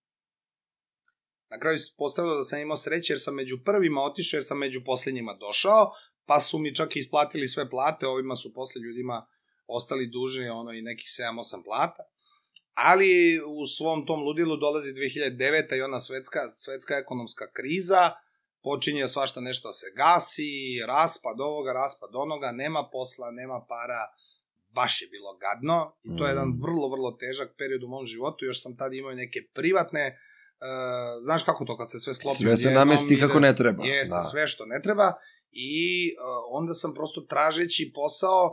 Na kraju se postavilo da sam imao sreće jer sam među prvima otišao, jer sam među posljednjima došao, pa su mi čak isplatili sve plate, ovima su posle ljudima ostali dužni ono, i nekih sedam osam plata. Ali u svom tom ludilu dolazi dve hiljade deveta i ona svetska, svetska ekonomska kriza, počinje svašta nešto da se gasi, raspad ovoga, raspad onoga, nema posla, nema para, baš je bilo gadno i to je jedan vrlo, vrlo težak period u mom životu, još sam tad imao neke privatne, uh, znaš kako to kad se sve sklopi? Sve se namesti kako ne treba. Jeste, da. Sve što ne treba i uh, onda sam prosto tražeći posao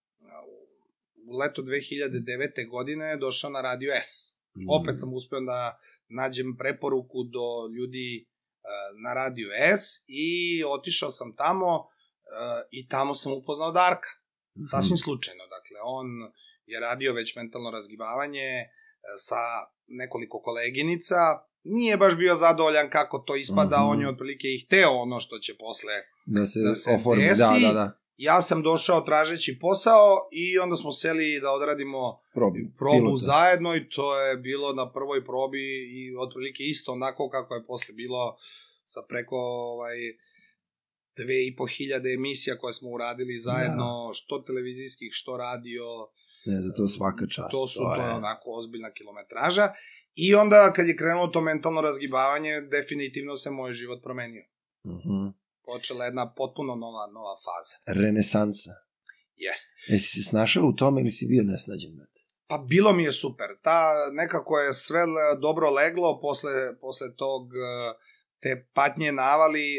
uh, u leto dve hiljade devete. godine došao na Radio S. Mm. Opet sam uspeo da nađem preporuku do ljudi na Radio S i otišao sam tamo uh, i tamo sam upoznao Darka. Sasvim slučajno. Dakle, on je radio već mentalno razgibavanje uh, sa nekoliko koleginica. Nije baš bio zadovoljan kako to ispada, mm-hmm. on je otprilike i hteo ono što će posle da se, da se oformi, desi. Da, da, da. Ja sam došao tražeći posao i onda smo seli da odradimo Probi, probu pilota. zajedno i to je bilo na prvoj probi i otprilike isto onako kako je posle bilo sa preko ovaj, dve i po hiljade emisija koje smo uradili zajedno, da. Što televizijskih, što radio. Ne, za to svaka čast. To su to, to je onako ozbiljna kilometraža. I onda kad je krenulo to mentalno razgibavanje, definitivno se moj život promenio. Mhm. Počela jedna potpuno nova, nova faza. Renesansa. Jeste. Jesi se snašao u tome ili si bio nesnađen? Pa bilo mi je super. Ta nekako je sve dobro leglo posle, posle tog, te patnje navali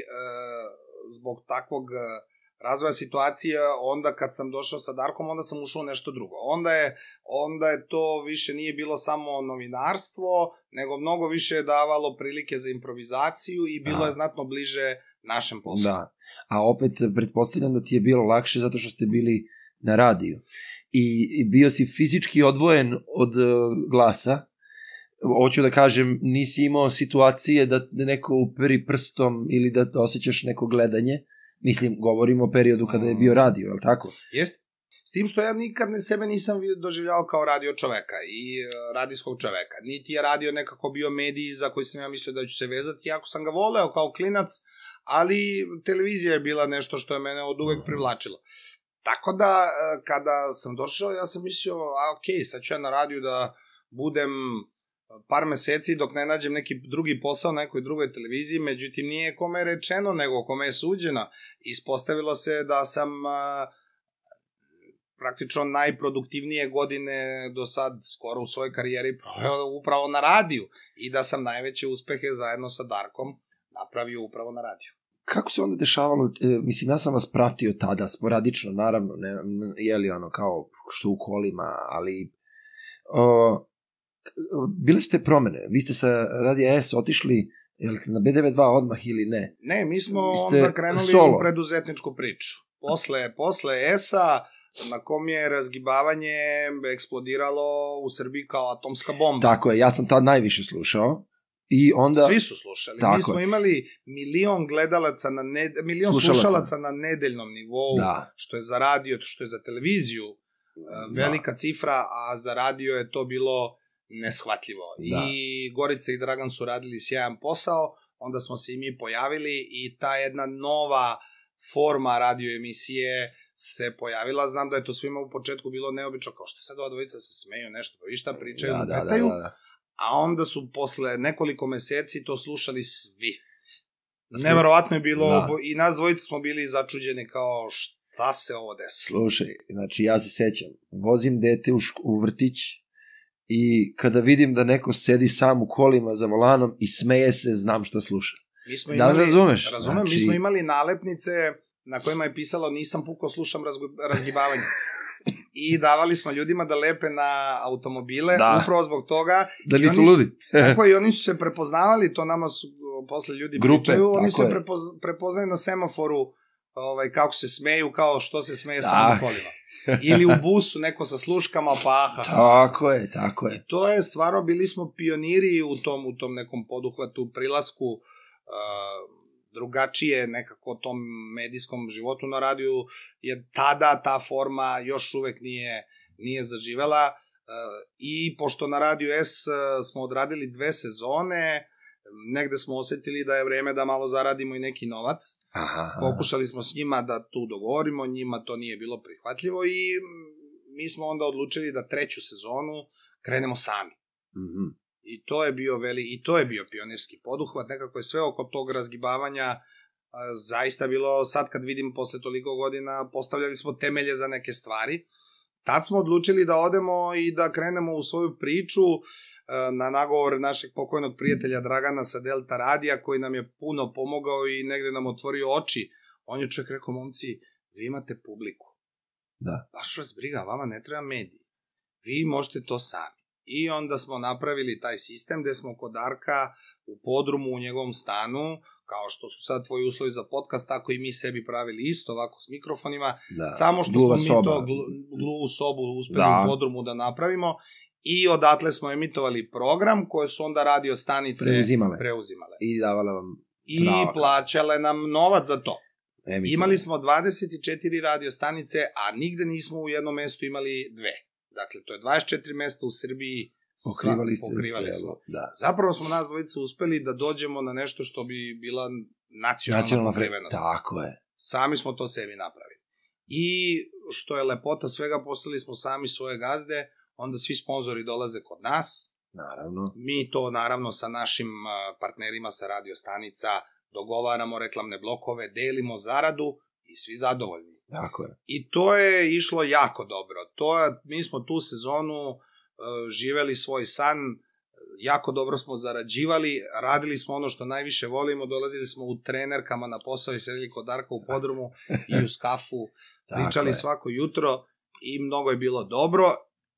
zbog takvog razvoja situacije. Onda kad sam došao sa Darkom, onda sam ušao u nešto drugo. Onda je, onda je to više nije bilo samo novinarstvo, nego mnogo više je davalo prilike za improvizaciju i bilo A. je znatno bliže našem poslu. Da, a opet pretpostavljam da ti je bilo lakše zato što ste bili na radiju. I, i bio si fizički odvojen od uh, glasa, hoću da kažem, nisi imao situacije da neko uperi prstom ili da osjećaš neko gledanje. Mislim, govorimo o periodu kada je bio radio, je li tako? Jeste. S tim što ja nikad ne sebe nisam doživljavao kao radio čoveka i radijskog čoveka. Niti je radio nekako bio medij za koji sam ja mislio da ću se vezati, iako sam ga voleo kao klinac, ali televizija je bila nešto što je mene od uvek privlačilo. Tako da, kada sam došao, ja sam mislio, a okej, sad ću ja na radiju da budem par meseci dok ne nađem neki drugi posao na nekoj drugoj televiziji, međutim nije kome rečeno, nego kome je suđeno. Ispostavilo se da sam praktično najproduktivnije godine do sad, skoro u svojoj karijeri, proveo upravo na radiju i da sam najveće uspehe zajedno sa Darkom napravio upravo na radiju. Kako se onda dešavalo, e, mislim, ja sam vas pratio tada, sporadično, naravno, ne, je li ono, kao što u kolima, ali o, bile ste promene, vi ste sa Radija S otišli jel, na B devedeset dva odmah ili ne? Ne, mi smo onda krenuli solo u preduzetničku priču. Posle, posle S-a, na kom je razgibavanje eksplodiralo u Srbiji kao atomska bomba. Tako je, ja sam tad najviše slušao. I onda... Svi su slušali. Tako mi smo je. imali milion gledalaca, na ne... milion slušalaca. slušalaca na nedeljnom nivou, da. Što je za radio, što je za televiziju da. velika cifra, a za radio je to bilo neshvatljivo. Da. I Gorica i Dragan su radili sjajan posao, onda smo se i mi pojavili i ta jedna nova forma radio emisije se pojavila. Znam da je to svima u početku bilo neobično, kao što sad ova dvojica se smeju nešto, pa vi šta pričaju, da, da, petaju. Da, da, da. A onda su posle nekoliko meseci to slušali svi. Neverovatno je bilo, da. I nas dvojica smo bili začuđeni kao šta se ovo desi. Slušaj, znači ja se sećam, vozim dete u, šk- u vrtić i kada vidim da neko sedi sam u kolima za volanom i smeje se, znam šta sluša. Mi smo imali, da li razumeš? Razumem, znači... mi smo imali nalepnice na kojima je pisalo nisam puko, slušam razgibavanje. I davali smo ljudima da lepe na automobile, da. Upravo zbog toga. Da nisu ludi. Tako i oni su se prepoznavali, to nama su posle ljudi Grupe, pričaju, oni se prepoz, prepoznaju na semaforu ovaj, kako se smeju, kao što se smeje samo kolima. Ili u busu neko sa sluškama, pa aha. Tako je, tako je. I to je stvarno, bili smo pioniri u tom, u tom nekom poduhvatu, prilasku, uh, drugačije nekako tom medijskom životu na radiju, jer tada ta forma još uvek nije, nije zaživela i pošto na Radiju S smo odradili dve sezone, negde smo osetili da je vreme da malo zaradimo i neki novac. Aha. Pokušali smo s njima da tu dogovorimo, njima to nije bilo prihvatljivo i mi smo onda odlučili da treću sezonu krenemo sami. Mhm. I to je bio veli, i to je bio pionirski poduhvat, nekako je sve oko tog razgibavanja a, zaista bilo, sad kad vidim posle toliko godina, postavljali smo temelje za neke stvari. Tad smo odlučili da odemo i da krenemo u svoju priču a, na nagovor našeg pokojnog prijatelja Dragana sa Delta Radija, koji nam je puno pomogao i negde nam otvorio oči. On je čovjek rekao, momci, vi imate publiku. Da. Baš vas briga, vama ne treba mediji. Vi možete to sami. I onda smo napravili taj sistem gde smo kod Darka u podrumu u njegovom stanu, kao što su sad tvoji uslovi za podcast, tako i mi sebi pravili isto ovako s mikrofonima, da. Samo što Gluva smo soba. mi to glu, gluvu sobu uspeli da. u podrumu da napravimo i odatle smo emitovali program koje su onda radio stanice preuzimale, preuzimale. I davale vam i prava. Plaćale nam novac za to. Emitovali. Imali smo dvadeset četiri radio stanice, a nigde nismo u jednom mestu imali dve. Dakle, to je dvadeset četiri mesta u Srbiji, pokrivali, sva, pokrivali smo. Da. Zapravo smo nas dvojice uspeli da dođemo na nešto što bi bila nacionalna, nacionalna pokrivenost. Tako je. Sami smo to sebi napravili. I što je lepota svega, postali smo sami svoje gazde, onda svi sponzori dolaze kod nas. Naravno. Mi to naravno sa našim partnerima sa radio stanica dogovaramo reklamne blokove, delimo zaradu i svi zadovoljni. Tako je. I to je išlo jako dobro. To je, mi smo tu sezonu uh, živeli svoj san, jako dobro smo zarađivali, radili smo ono što najviše volimo, dolazili smo u trenerkama na posao i sedeli kod Darka u podrumu i uz kafu, pričali svako jutro i mnogo je bilo dobro,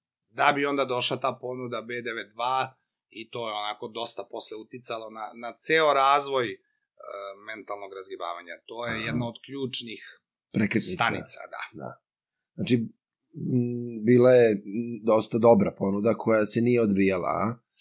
da bi onda došla ta ponuda B devedeset dva i to je onako dosta posle uticalo na, na ceo razvoj uh, mentalnog razgibavanja. To je jedna od ključnih prekretnica. Stanica, da. da. Znači, m, bila je dosta dobra ponuda koja se nije odbijala, a?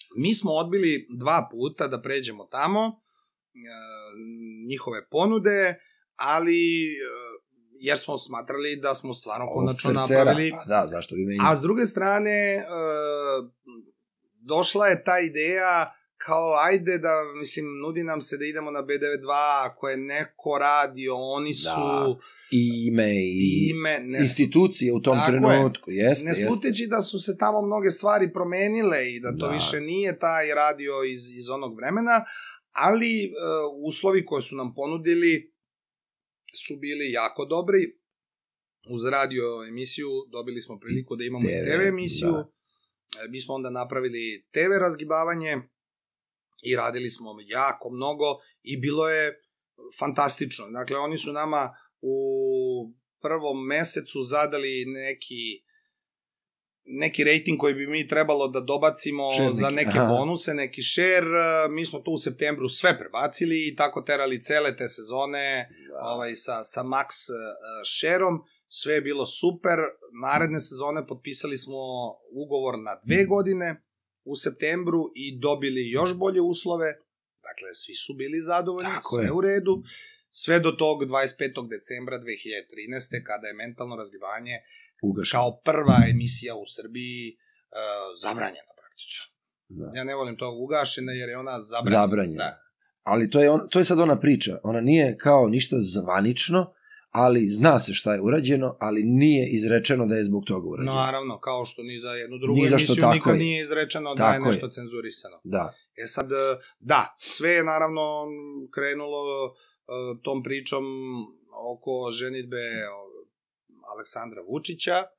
Mi smo odbili dva puta da pređemo tamo, njihove ponude, ali jer smo smatrali da smo stvarno konačno napravili. Pa da, zašto bi meni? A s druge strane, došla je ta ideja kao ajde da, mislim, nudi nam se da idemo na be devedeset dva, ako je neko radio, oni su... Da. I ime i ime, ne, institucije u tom trenutku. Je. Jeste, ne sluteći da su se tamo mnoge stvari promenile i da to da. više nije taj radio iz, iz onog vremena, ali uh, uslovi koje su nam ponudili su bili jako dobri. Uz radio emisiju dobili smo priliku da imamo te ve emisiju. Da. Mi smo onda napravili te ve razgibavanje i radili smo jako mnogo i bilo je fantastično. Dakle, oni su nama u prvom mesecu zadali neki neki rating koji bi mi trebalo da dobacimo share za neke aha. bonuse, neki share. Mi smo to u septembru sve prebacili i tako terali cele te sezone wow. ovaj, sa, sa max shareom. Sve je bilo super. Naredne sezone potpisali smo ugovor na dve godine u septembru i dobili još bolje uslove. Dakle, svi su bili zadovoljni, tako sve je. U redu. Sve do tog dvadeset petog decembra dve hiljade trinaeste. kada je mentalno razgibanje Ugašen. Kao prva emisija u Srbiji uh, zabranjena praktično. Da. Ja ne volim to ugašena jer je ona zabranjena. Zabranjena. Da. Ali to je, on, to je sad ona priča. Ona nije kao ništa zvanično, ali zna se šta je urađeno, ali nije izrečeno da je zbog toga urađeno. Naravno, kao što ni za jednu drugu ni emisiju nikad je. Nije izrečeno da je nešto je. Cenzurisano. Da. E sad, da, sve je naravno krenulo uh, tom pričom oko ženidbe Aleksandra Vučića. E,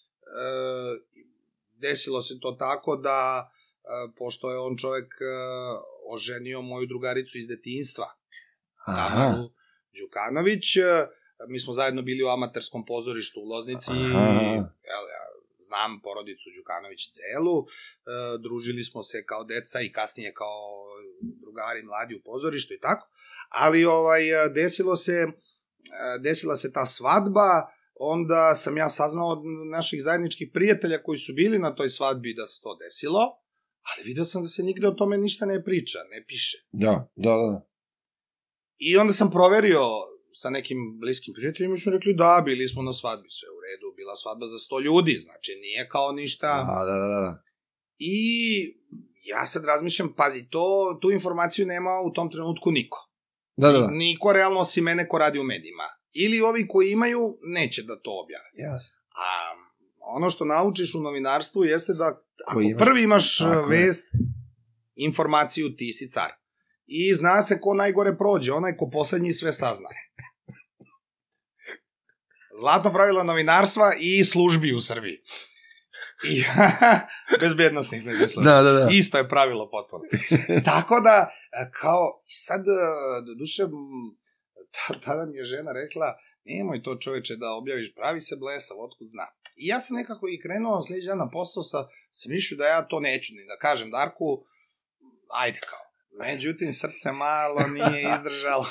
desilo se to tako da, e, pošto je on čovek e, oženio moju drugaricu iz detinjstva, Tamaru Đukanović, e, mi smo zajedno bili u amaterskom pozorištu u Loznici, jel, ja znam porodicu Đukanović celu, e, družili smo se kao deca i kasnije kao drugari mladi u pozorištu i tako, ali ovaj, desilo se, desila se ta svadba. Onda sam ja saznao od naših zajedničkih prijatelja koji su bili na toj svadbi da se to desilo, ali video sam da se nigde o tome ništa ne priča, ne piše. Da, da, da. I onda sam proverio sa nekim bliskim prijateljima i su rekli da, bili smo na svadbi, sve u redu, bila svadba za sto ljudi, znači nije kao ništa. Da, da, da, da. I ja sad razmišljam, pazi, to, tu informaciju nema u tom trenutku niko. Da, da, da. Niko realno osim mene ko radi u medijima. Ili ovi koji imaju, neće da to objave. Yes. A ono što naučiš u novinarstvu jeste da ako imaš, prvi imaš vest, je. Informaciju, ti si car. I zna se ko najgore prođe, onaj ko poslednji sve sazna. Zlatno pravilo novinarstva i službi u Srbiji. I, bezbednostnih veze službi. Da, da, da. Isto je pravilo potpuno. Tako da, kao, sad, do duše, tada mi je žena rekla, nemoj to čoveče da objaviš, pravi se blesav, otkud zna. I ja sam nekako i krenuo sljedeći dan na posao sa, sa mišlju da ja to neću ni da kažem Darku, ajde kao. Međutim, srce malo nije izdržalo.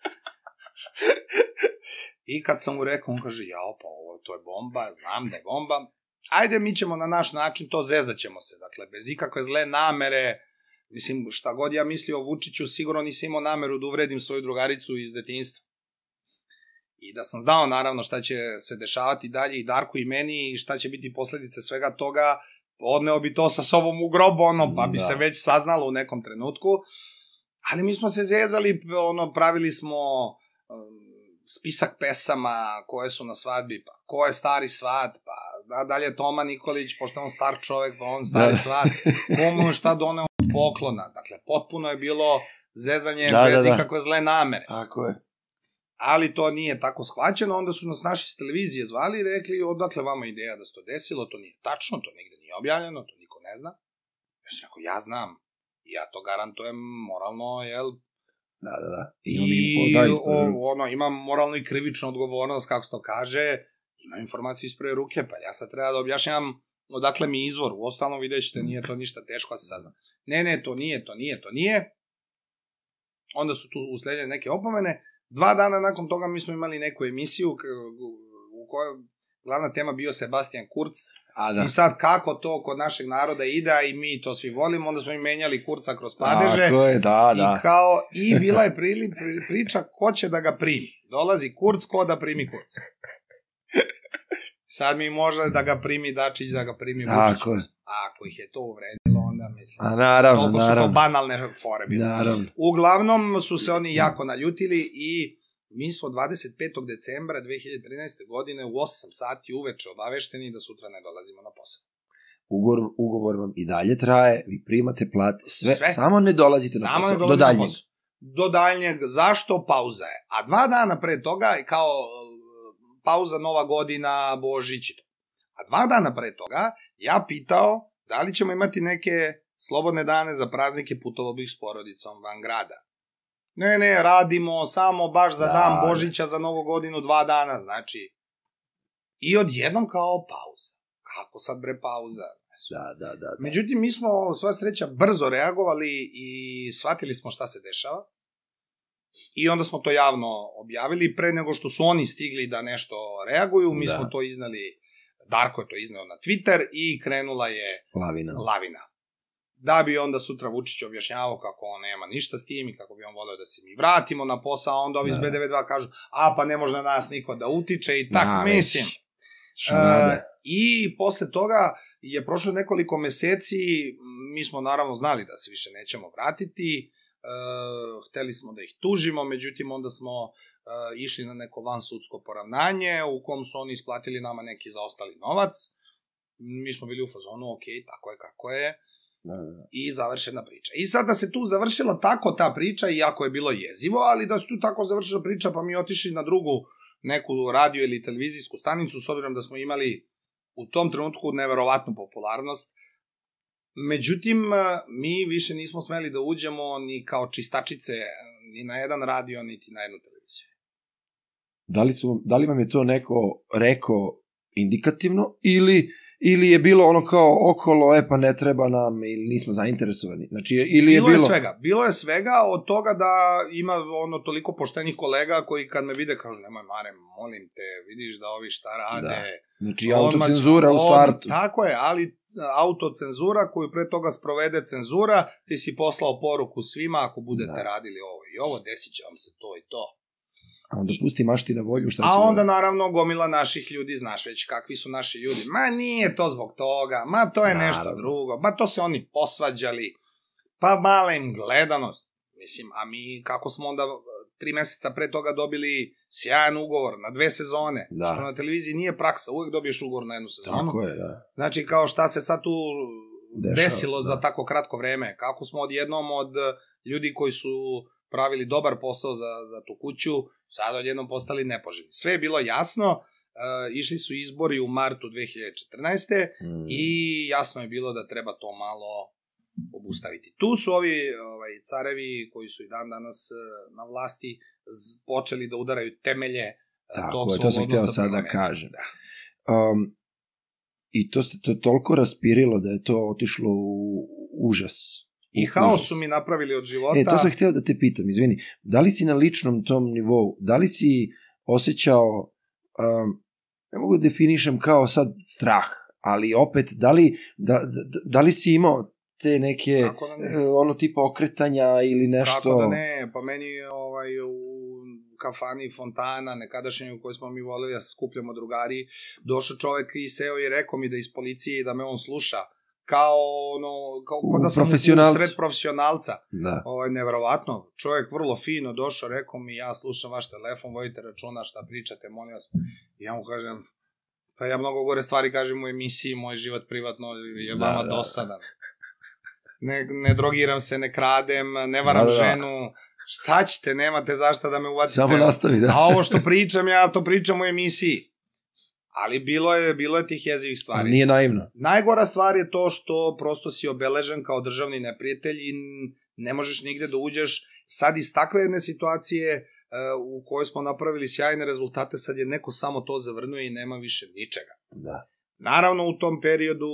I kad sam mu rekao, on kaže, jao, pa ovo, to je bomba, znam da je bomba. Ajde, mi ćemo na naš način, to zezaćemo se, dakle, bez ikakve zle namere. Mislim, šta god ja mislio o Vučiću, sigurno nisam imao nameru da uvredim svoju drugaricu iz detinjstva. I da sam znao, naravno, šta će se dešavati dalje i Darku i meni i šta će biti posledice svega toga, odneo bi to sa sobom u grob, ono, pa bi da. se već saznalo u nekom trenutku. Ali mi smo se zezali, ono, pravili smo um, spisak pesama koje su na svadbi, pa ko je stari svat, pa da, dalje Toma Nikolić, pošto je on star čovek, pa on stari da. svat, komu šta doneo od poklona. Dakle, potpuno je bilo zezanje da, bez da, da. ikakve zle namere. Tako je. Ali to nije tako shvaćeno, onda su nas naši s televizije zvali i rekli, odakle vama ideja da se to desilo, to nije tačno, to nigde nije objavljeno, to niko ne zna. Ja sam rekao, ja znam, i ja to garantujem moralno, jel? Da, da, da. Imam I info, da, o, ono, imam moralno i krivičnu odgovornost, kako se to kaže, imam informaciju iz prve ruke, pa ja sad treba da objašnjam odakle mi izvor, u ostalom vidjet ćete, nije to ništa teško da se sazna. Ne, ne, to nije, to nije, to nije. Onda su tu usledile neke opomene. Dva dana nakon toga mi smo imali neku emisiju u kojoj glavna tema bio Sebastian Kurz. A, da. I sad kako to kod našeg naroda ide i mi to svi volimo, onda smo im menjali Kurca kroz padeže. Tako je, da, I, da. kao, I bila je prili, pri, priča ko će da ga primi. Dolazi Kurz, ko da primi Kurca. Sad mi može da ga primi Dačić, da ga primi Vučić. Tako je. Ako ih je to uvredilo, onda mislim. A naravno, Toliko naravno. su to banalne fore bile. Naravno. Uglavnom su se oni jako naljutili i mi smo dvadeset petog decembra dve hiljade trinaeste. godine u osam sati uveče obavešteni da sutra ne dolazimo na posao. Ugovor, ugovor vam i dalje traje, vi primate plate, sve, Sve. samo ne dolazite na Samo posao, ne do dolazimo na daljnjeg. posao. Do daljnjeg, zašto? Pauza je. A dva dana pre toga, kao pauza, Nova godina, Božić i to. A dva dana pre toga, ja pitao da li ćemo imati neke slobodne dane za praznike, putovao bih s porodicom van grada. Ne, ne, radimo samo baš za Da. dan Božića, za Novu godinu, dva dana, znači. I odjednom kao pauza. Kako sad bre pauza? Da, da, da, da. Međutim, mi smo, sva sreća, brzo reagovali i shvatili smo šta se dešava. I onda smo to javno objavili. Pre nego što su oni stigli da nešto reaguju, mi Da. smo to iznali, Darko je to izneo na Twitter i krenula je Lavina. lavina. Da bi onda sutra Vučić objašnjavao kako on nema ništa s tim i kako bi on voleo da se mi vratimo na posao, a onda ovi iz Da. B D V dva kažu, a pa ne može na nas niko da utiče i tako, Da, već. mislim. Šarade. E, I posle toga je prošlo nekoliko meseci, mi smo naravno znali da se više nećemo vratiti, e, hteli smo da ih tužimo, međutim onda smo e, išli na neko vansudsko poravnanje u kom su oni isplatili nama neki zaostali novac. Mi smo bili u fazonu, ok, tako je kako je, Da, da. i završena priča. I sad da se tu završila tako ta priča, iako je bilo jezivo, ali da se tu tako završila priča, pa mi otišli na drugu neku radio ili televizijsku stanicu, s obzirom da smo imali u tom trenutku neverovatnu popularnost. Međutim, mi više nismo smeli da uđemo ni kao čistačice ni na jedan radio, niti na jednu televiziju. Da li, su, da li vam je to neko rekao indikativno ili, ili je bilo ono kao okolo, e pa ne treba nam ili nismo zainteresovani? Znači, ili je Bilo bilo... je svega. Bilo je svega od toga da ima ono toliko poštenih kolega koji kad me vide kažu, nemoj Mare, molim te, vidiš da ovi šta rade. Da. Znači, Odmah ću- autocenzura u on- startu. Tako je, ali autocenzura koju pre toga sprovede cenzura, ti si poslao poruku svima, ako budete Da. radili ovo i ovo, desit će vam se to i to. A onda pusti mašti na volju, šta će... A onda da- naravno gomila naših ljudi, znaš već kakvi su naši ljudi. Ma nije to zbog toga, ma to je Naravno. nešto drugo, ma to se oni posvađali, pa mala im gledanost. Mislim, a mi kako smo onda tri meseca pre toga dobili sjajan ugovor na dve sezone, Da. što na televiziji nije praksa, uvek dobiješ ugovor na jednu sezonu. Tako je, da. Znači, kao šta se sad tu Dešava, desilo da. za tako kratko vreme, kako smo odjednom od ljudi koji su pravili dobar posao za, za tu kuću, sad odjednom postali nepoželjni. Sve je bilo jasno, uh, išli su izbori u martu dve hiljade četrnaeste. Mm. i jasno je bilo da treba to malo obustaviti. Tu su ovi ovaj, carevi koji su i dan danas uh, na vlasti z- počeli da udaraju temelje uh, Tako tog je, svog to sam htio odnosa sad prema da meni. kažem. Um, I to se to toliko raspirilo da je to otišlo u užas. I U haos užas. su mi napravili od života. E, to sam htio da te pitam, izvini. Da li si na ličnom tom nivou, da li si osjećao, um, ne mogu da definišem kao sad strah, ali opet, da li, da, da, da li si imao te neke, Kako da ne? e, ono tipa okretanja ili nešto... Kako da ne, pa meni je ovaj, u kafani Fontana, nekadašnje u kojoj smo mi voleli da se skupljamo drugari, došao čovek i seo i rekao mi da iz policije i da me on sluša, kao, ono, kao, kao da U sam u profesionalcu. sred profesionalca. Da. Ovaj, neverovatno, čovjek vrlo fino došao, rekao mi, ja slušam vaš telefon, vodite računa šta pričate, molim vas. I ja mu kažem, pa ja mnogo gore stvari kažem u emisiji, moj život privatno je Da, vama da. dosadan. Ne, ne drogiram se, ne kradem, ne varam Da, da. ženu, šta ćete, nemate zašta da me uvatite. Samo nastavi, da. A ovo što pričam, ja to pričam u emisiji. Ali bilo je, bilo je tih jezivih stvari. Ali nije naivno. Najgora stvar je to što prosto si obeležen kao državni neprijatelj i ne možeš nigde da uđeš. Sad iz takve jedne situacije uh, u kojoj smo napravili sjajne rezultate, sad je neko samo to zavrnuo i nema više ničega. Da. Naravno, u tom periodu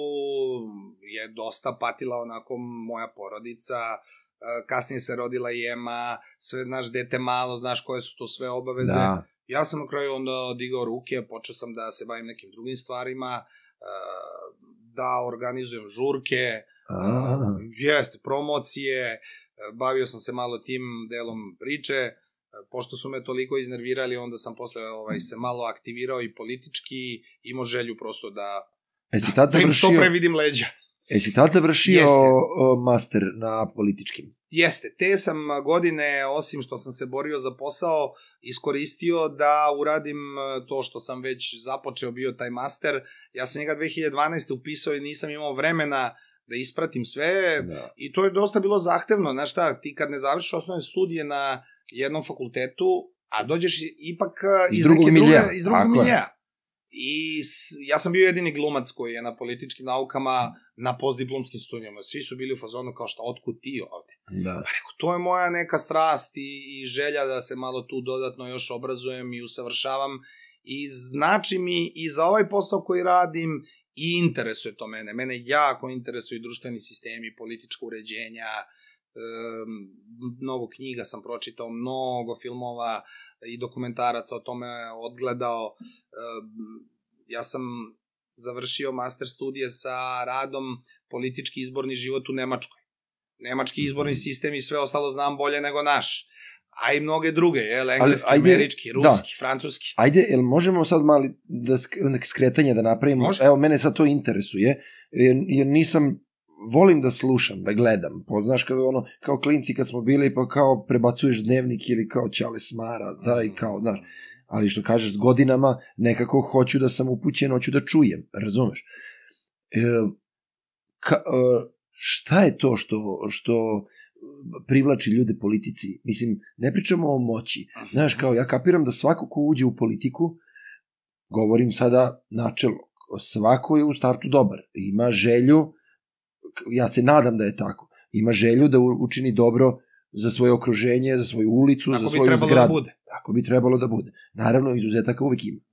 je dosta patila onako moja porodica, uh, kasnije se rodila i Ema, sve, naš dete malo, znaš koje su to sve obaveze. Da. Ja sam na kraju onda digao ruke, počeo sam da se bavim nekim drugim stvarima, da organizujem žurke, A. jeste, promocije, bavio sam se malo tim delom priče, pošto su me toliko iznervirali, onda sam posle ovaj, se malo aktivirao i politički, imao želju prosto da, E si tad da im završio, što pre vidim leđa. e si tad završio Jeste. o, master na političkim? Jeste, te sam godine, osim što sam se borio za posao, iskoristio da uradim to što sam već započeo, bio taj master. Ja sam njega dve hiljade dvanaeste. upisao i nisam imao vremena da ispratim sve, Da. i to je dosta bilo zahtevno. Znaš šta, ti kad ne završiš osnovne studije na jednom fakultetu, a dođeš ipak iz, Iz drugog neke miljea, druge, iz drugog tako je. miljea. I s, ja sam bio jedini glumac koji je na političkim naukama na postdiplomskim studijama. Svi su bili u fazonu kao šta, otkud ti ovde? Da. Pa rekao, to je moja neka strast i, i želja da se malo tu dodatno još obrazujem i usavršavam. I znači mi i za ovaj posao koji radim i interesuje to mene. Mene jako interesuju društveni sistemi, politička uređenja, um, mnogo knjiga sam pročitao, mnogo filmova i dokumentaraca o tome odgledao. Um, ja sam završio master studije sa radom politički izborni život u Nemačkoj. Nemački izborni sistem i sve ostalo znam bolje nego naš. A i mnoge druge, jel, engleski, Ali, ajde, američki, ruski, da. francuski. Ajde, jel možemo sad mali da sk- skretanje da napravimo? Može. Evo, mene sad to interesuje, jer, jer nisam, volim da slušam, da gledam. Poznaš, kao, ono, kao klinci kad smo bili, pa kao prebacuješ dnevnik ili kao Ćale Smara, da, i kao, znaš, ali što kažeš, s godinama nekako hoću da sam upućen, hoću da čujem, razumeš? E, ka, e, šta je to što, što privlači ljude politici? Mislim, ne pričamo o moći. Znaš, kao, ja kapiram da svako ko uđe u politiku, govorim sada načelno, svako je u startu dobar. Ima želju, ja se nadam da je tako, ima želju da učini dobro za svoje okruženje, za svoju ulicu, tako za svoju zgradu. Tako bi trebalo da bude. Tako bi trebalo da bude. Naravno, izuzetaka uvek ima.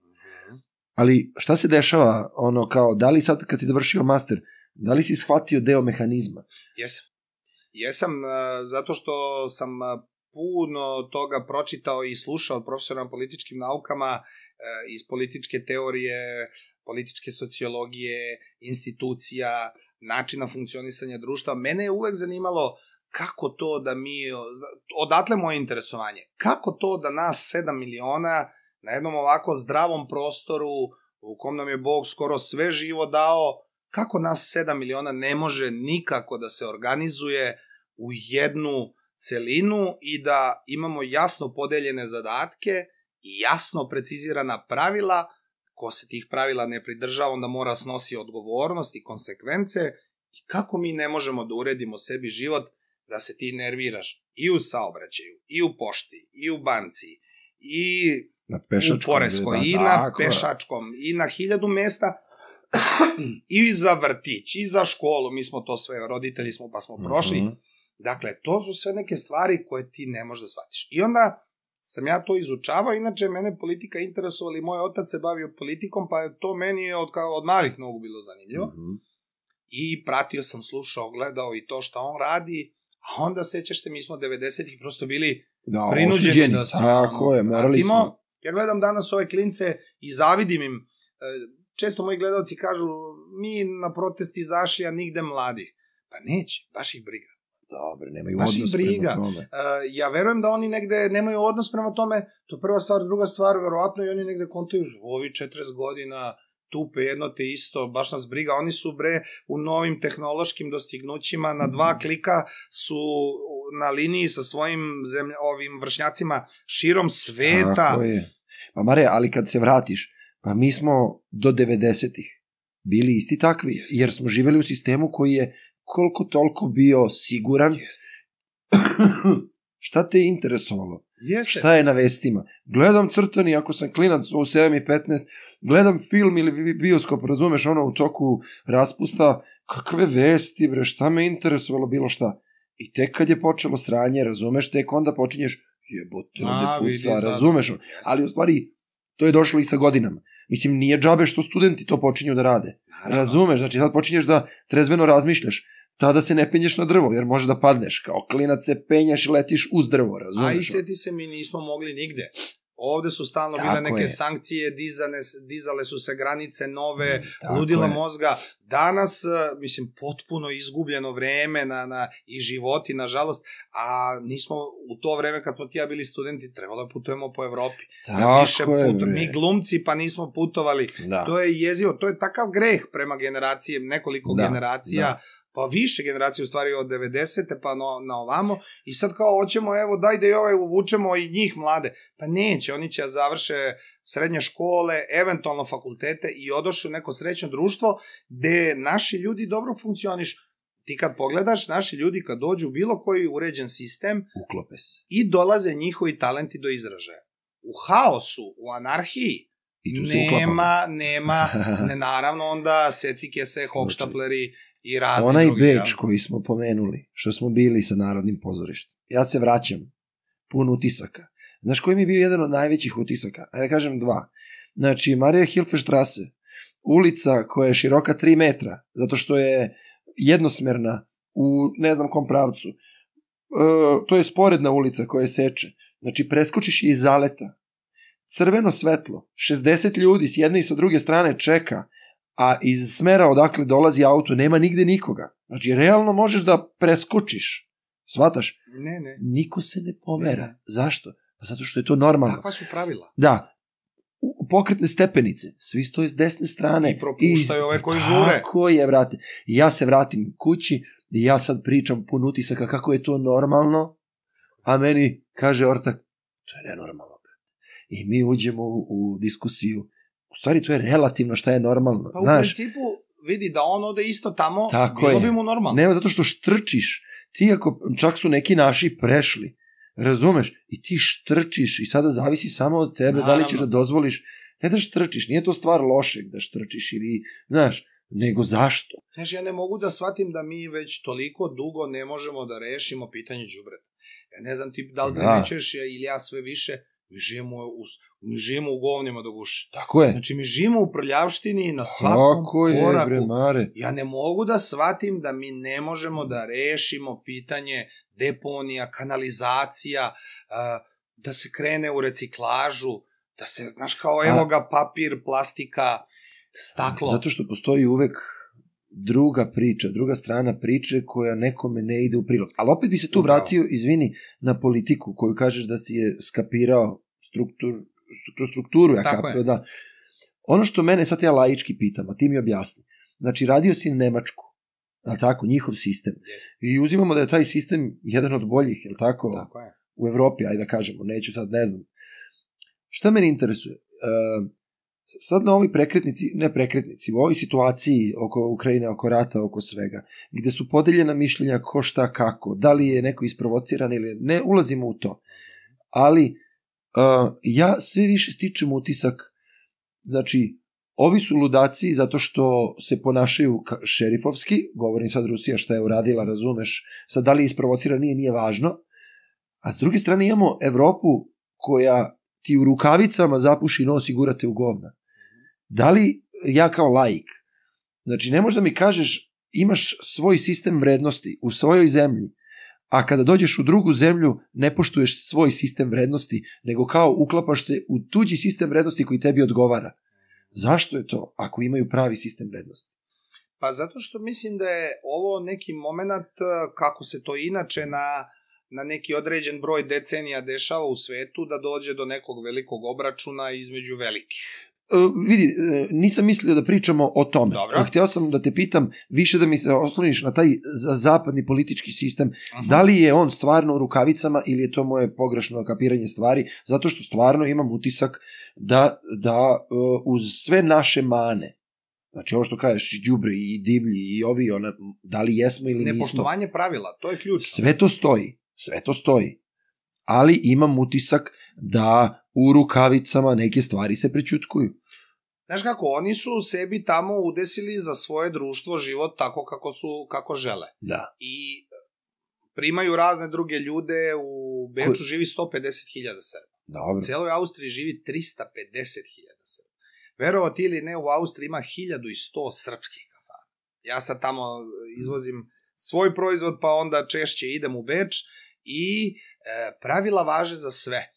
Ali šta se dešava, ono, kao, da li sad kad si završio master, da li si shvatio deo mehanizma? Jesam. Jesam, zato što sam puno toga pročitao i slušao od profesora na političkim naukama, iz političke teorije, političke sociologije, institucija, načina funkcionisanja društva. Mene je uvek zanimalo kako to da mi, odatle moje interesovanje, kako to da nas sedam miliona na jednom ovako zdravom prostoru u kom nam je Bog skoro sve živo dao, kako nas sedam miliona ne može nikako da se organizuje u jednu celinu i da imamo jasno podeljene zadatke i jasno precizirana pravila. Ko se tih pravila ne pridržava, onda mora snosi odgovornost i konsekvence. I kako mi ne možemo da uredimo sebi život da se ti nerviraš i u saobraćaju, i u pošti, i u banci, i na u poreskoj, da, i na tako, pešačkom, i na hiljadu mesta, i za vrtić, i za školu, mi smo to sve, roditelji smo pa smo prošli. Mm-hmm. Dakle, to su sve neke stvari koje ti ne možeš da shvatiš. I onda sam ja to izučavao, inače mene politika interesovala i moj otac se bavio politikom, pa je to meni od, od malih mnogo bilo zanimljivo. Mm-hmm. I pratio sam, slušao, gledao i to šta on radi, a onda sećaš se, mi smo devedesetih prosto bili da, prinuđeni osuđeni. da smo... Tako je, morali smo. Ja gledam danas ove klince i zavidim im. Često moji gledalci kažu, mi na protest izašli, a nigde mladih. Pa neće, baš ih briga. Dobre, nemaju baš odnos briga. prema tome. Ja verujem da oni negde nemaju odnos prema tome, to je prva stvar, druga stvar, verovatno i oni negde kontaju, ovi četrdeset godina tupe jedno te isto, baš nas briga. Oni su, bre, u novim tehnološkim dostignućima, na dva klika su na liniji sa svojim zemlja, ovim vršnjacima širom sveta. Tako je. Pa Mare, ali kad se vratiš, pa mi smo do devedesetih bili isti takvi, Jeste. jer smo živeli u sistemu koji je koliko toliko bio siguran. Šta te je interesovalo? Jeste. Šta je na vestima? Gledam crtani, ako sam klinac u sedam i petnaest, gledam film ili bioskop, razumeš, ono u toku raspusta, kakve vesti, bre, šta me interesovalo, bilo šta. I tek kad je počelo sranje, razumeš, tek onda počinješ, jebote, ovde puca, razumeš, ali u stvari, to je došlo i sa godinama. Mislim, nije džabe što studenti to počinju da rade. Razumeš, znači sad počinješ da trezveno razmišljaš, tada se ne penješ na drvo, jer možeš da padneš, kao klinac se penjaš i letiš uz drvo, razumeš? A i sjeti se, mi nismo mogli nigde. Ovde su stalno Tako bile neke je. sankcije, dizane, dizale su se granice nove, Tako ludila je. mozga. Danas, mislim, potpuno izgubljeno vreme na, na, i životi, nažalost, a nismo u to vreme kad smo ti ja bili studenti, trebalo je putujemo po Evropi. Tako Više je, puto, bre. mi glumci pa nismo putovali. Da. To je jezivo, to je takav greh prema generacije, nekoliko Da, generacija, da. pa više generacije u stvari od devedesete pa no, na ovamo i sad kao hoćemo evo daj da i ovaj uvučemo i njih mlade, pa neće, oni će završe srednje škole, eventualno fakultete i odošu u neko srećno društvo gde naši ljudi dobro funkcionišu. Ti kad pogledaš, naši ljudi kad dođu u bilo koji uređen sistem Uklope se. i dolaze njihovi talenti do izražaja. U haosu, u anarhiji, I tu se nema, nema, ne, naravno onda secikese, hochštapleri i razni Onaj drugi. Beč ja. koji smo pomenuli, što smo bili sa Narodnim pozorištem. Ja se vraćam, pun utisaka. Znaš koji mi je bio jedan od najvećih utisaka? Ajde kažem dva. Znači, Marija Hilfestrasse, ulica koja je široka tri metra, zato što je jednosmerna u ne znam kom pravcu. E, to je sporedna ulica koja je seče. Znači, preskočiš je iz zaleta. Crveno svetlo, šezdeset ljudi s jedne i sa druge strane čeka, a iz smera odakle dolazi auto nema nigde nikoga. Znači, realno možeš da preskočiš. Shvataš? Ne, ne. Niko se ne pomera. Ne. Zašto? Pa zato što je to normalno. Takva su pravila. Da. U- Pokretne stepenice, svi stoje s desne strane. I propuštaju ove koji žure. Tako je, vrate. I ja se vratim kući i ja sad pričam pun utisaka kako je to normalno, a meni kaže ortak, to je nenormalno. I mi uđemo u, u diskusiju. U stvari, to je relativno šta je normalno. Pa Znaš, u principu vidi da on ode isto tamo, tako bilo je. bi mu normalno. Nema zato što štrčiš. Ti ako, čak su neki naši prešli, razumeš, i ti štrčiš i sada zavisi samo od tebe, Naravno. da li ćeš da dozvoliš, ne da štrčiš, nije to stvar lošeg da štrčiš ili, znaš, nego zašto? Znaš, ja ne mogu da shvatim da mi već toliko dugo ne možemo da rešimo pitanje đubreta. Ja ne znam ti da li Da. primećuješ ili ja sve više, mi živimo u, mi živimo u govnima do guše. Tako je. Znači, mi živimo u prljavštini na svakom Tako je, koraku. bre, Mare. Ja ne mogu da shvatim da mi ne možemo da rešimo pitanje deponija, kanalizacija, uh, da se krene u reciklažu, da se, znaš, kao evo ga papir, plastika, staklo. Zato što postoji uvek druga priča, druga strana priče koja nekome ne ide u prilog. Ali opet bi se tu Upravo. vratio, izvini, na politiku koju kažeš da si je skapirao struktur, kroz strukturu, ja Tako kapio, je. da. Ono što mene, sad ja laički pitam, a ti mi objasni. Znači, radio si Nemačku, a tako, njihov sistem. Jeste. I uzimamo da je taj sistem jedan od boljih, je li tako? Tako je. U Evropi, ajde da kažemo, neću sad, ne znam. Šta mene interesuje? Uh, sad na ovoj prekretnici, ne prekretnici, u ovoj situaciji oko Ukrajine, oko rata, oko svega, gde su podeljena mišljenja ko šta kako, da li je neko isprovociran ili ne, ulazimo u to. Ali uh, ja sve više stičem utisak, znači, ovi su ludaci zato što se ponašaju ka- šerifovski, govorim sad Rusija šta je uradila, razumeš, sad da li je isprovociran, nije, nije važno, a s druge strane imamo Evropu koja ti u rukavicama zapuši nos i gurate u govna. Da li ja kao laik, znači ne možeš da mi kažeš imaš svoj sistem vrednosti u svojoj zemlji, a kada dođeš u drugu zemlju ne poštuješ svoj sistem vrednosti, nego kao uklapaš se u tuđi sistem vrednosti koji tebi odgovara. Zašto je to ako imaju pravi sistem vrednosti? Pa zato što mislim da je ovo neki moment kako se to inače na, na neki određen broj decenija dešava u svetu, da dođe do nekog velikog obračuna između velikih. Uh, vidi, uh, nisam mislio da pričamo o tome. Dobro. Hteo sam da te pitam više da mi se osloniš na taj za- zapadni politički sistem. Aha. Da li je on stvarno u rukavicama ili je to moje pogrešno kapiranje stvari? Zato što stvarno imam utisak da, da uh, uz sve naše mane, znači ovo što kažeš, i đubre i divlji i ovi, ona, da li jesmo ili nismo, Nepoštovanje pravila, to je ključno. sve to stoji. Sve to stoji. Ali imam utisak da u rukavicama neke stvari se prećutkuju. Znaš kako, oni su sebi tamo udesili za svoje društvo život tako kako su kako žele. Da. I primaju razne druge ljude, u Beču živi sto pedeset hiljada Srba. Dobro. U celoj Austriji živi trista pedeset hiljada Srba. Verovati ili ne, u Austriji ima hiljadu sto srpskih kafana. Ja sad tamo izvozim svoj proizvod, pa onda češće idem u Beč i e, pravila važe za sve.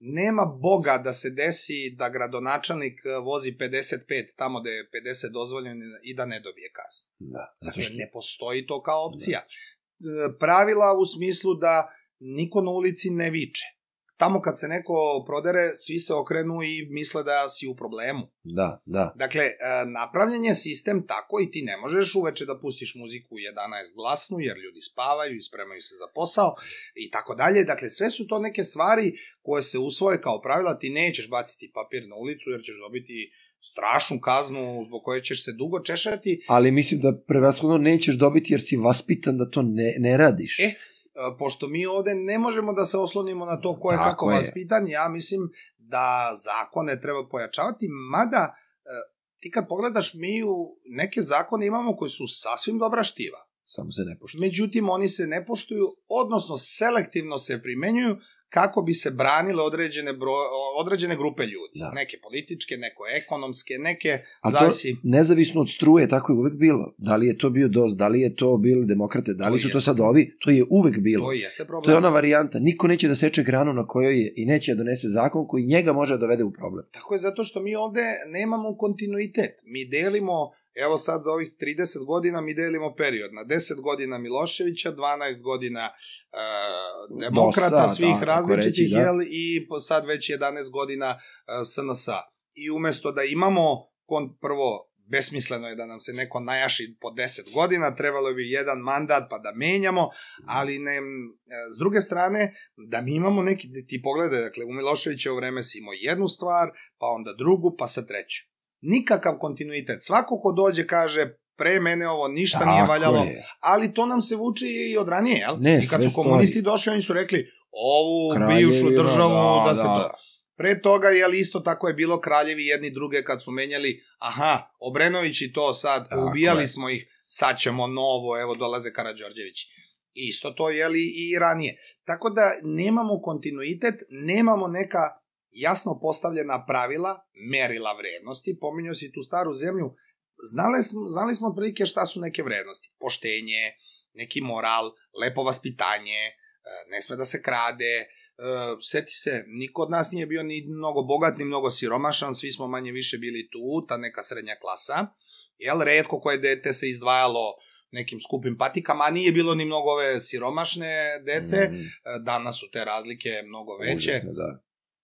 nema Boga da se desi da gradonačelnik vozi pedeset pet tamo gde je pedeset dozvoljeno i da ne dobije kaznu. Da, zato Dakle, što... ne postoji to kao opcija. Da. Pravila u smislu da niko na ulici ne viče. Tamo kad se neko prodere, svi se okrenu i misle da si u problemu. Da, da. Dakle, napravljen je sistem tako i ti ne možeš uveče da pustiš muziku u jedanaest glasnu, jer ljudi spavaju i spremaju se za posao i tako dalje. Dakle, sve su to neke stvari koje se usvoje kao pravila. Ti nećeš baciti papir na ulicu jer ćeš dobiti strašnu kaznu zbog koje ćeš se dugo češati. Ali mislim da prevashodno nećeš dobiti jer si vaspitan da to ne, ne radiš. E, pošto mi ovde ne možemo da se oslonimo na to ko je Tako kako je. vaspitan, ja mislim da zakone treba pojačavati, mada ti kad pogledaš, mi u neke zakone imamo koji su sasvim dobra štiva. Samo se ne poštuju. Međutim, oni se ne poštuju, odnosno selektivno se primenjuju kako bi se branile određene, bro, određene grupe ljudi. Da. Neke političke, neko ekonomske, neke, A zavisi... to nezavisno od struje, tako je uvek bilo. Da li je to bio D O S, da li je to bili demokrate, da li To su to jeste. sad ovi, to je uvek bilo. To jeste problem. To je ona varijanta. Niko neće da seče granu na kojoj je i neće da donese zakon koji njega može da dovede u problem. Tako je, zato što mi ovde nemamo kontinuitet. Mi delimo, evo sad za ovih trideset godina, mi delimo period. Na deset godina Miloševića, dvanaest godina uh, demokrata, Dosa, svih da, različitih, reći, da. jel, i sad već jedanaest godina uh, S N S-a. I umesto da imamo, kon, prvo, besmisleno je da nam se neko najaši po deset godina, trebalo bi jedan mandat pa da menjamo, ali ne, s druge strane, da mi imamo neki, ti pogledaj, dakle, u Miloševićevo vreme si imao jednu stvar, pa onda drugu, pa sa treću. Nikakav kontinuitet. Svako ko dođe kaže, pre mene ovo ništa Tako nije valjalo, je. ali to nam se vuče i od ranije, jel? Ne, I kad sve su komunisti stoji. došli, oni su rekli, ovu Kraljevina, bivšu državu, da, da, se da. to... Pre toga, jel, isto tako je bilo kraljevi jedni druge kad su menjali, aha, Obrenović i to sad, Tako ubijali je. smo ih, sad ćemo novo, evo dolaze Karađorđević. Isto to, jel, i ranije. Tako da nemamo kontinuitet, nemamo neka jasno postavljena pravila, merila vrednosti, pominjao si tu staru zemlju, znali smo, znali smo otprilike šta su neke vrednosti, poštenje, neki moral, lepo vaspitanje, ne sme da se krade. Uh, seti se, niko od nas nije bio ni mnogo bogat, ni mnogo siromašan, svi smo manje više bili tu, ta neka srednja klasa, jel, redko koje dete se izdvajalo nekim skupim patikama, a nije bilo ni mnogo ove siromašne dece, mm. danas su te razlike mnogo veće. Užasno, da.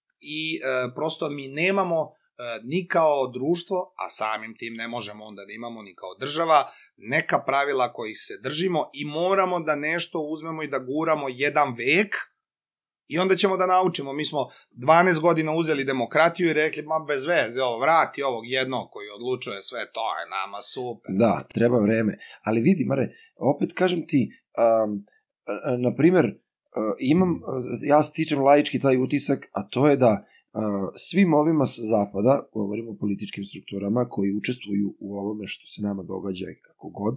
I uh, prosto mi nemamo uh, ni kao društvo, a samim tim ne možemo onda da imamo ni kao država, neka pravila kojih se držimo i moramo da nešto uzmemo i da guramo jedan vek. I onda ćemo da naučimo. Mi smo dvanaest godina uzeli demokratiju i rekli, ma bez veze, ovo, vrati ovog jednog koji odlučuje sve, to je nama super. Da, treba vreme. Ali vidi, Mare, opet kažem ti, um, na primer, uh, imam, uh, ja stičem laički taj utisak, a to je da uh, svim ovima sa zapada, govorimo o političkim strukturama koji učestvuju u ovome što se nama događa i kako god,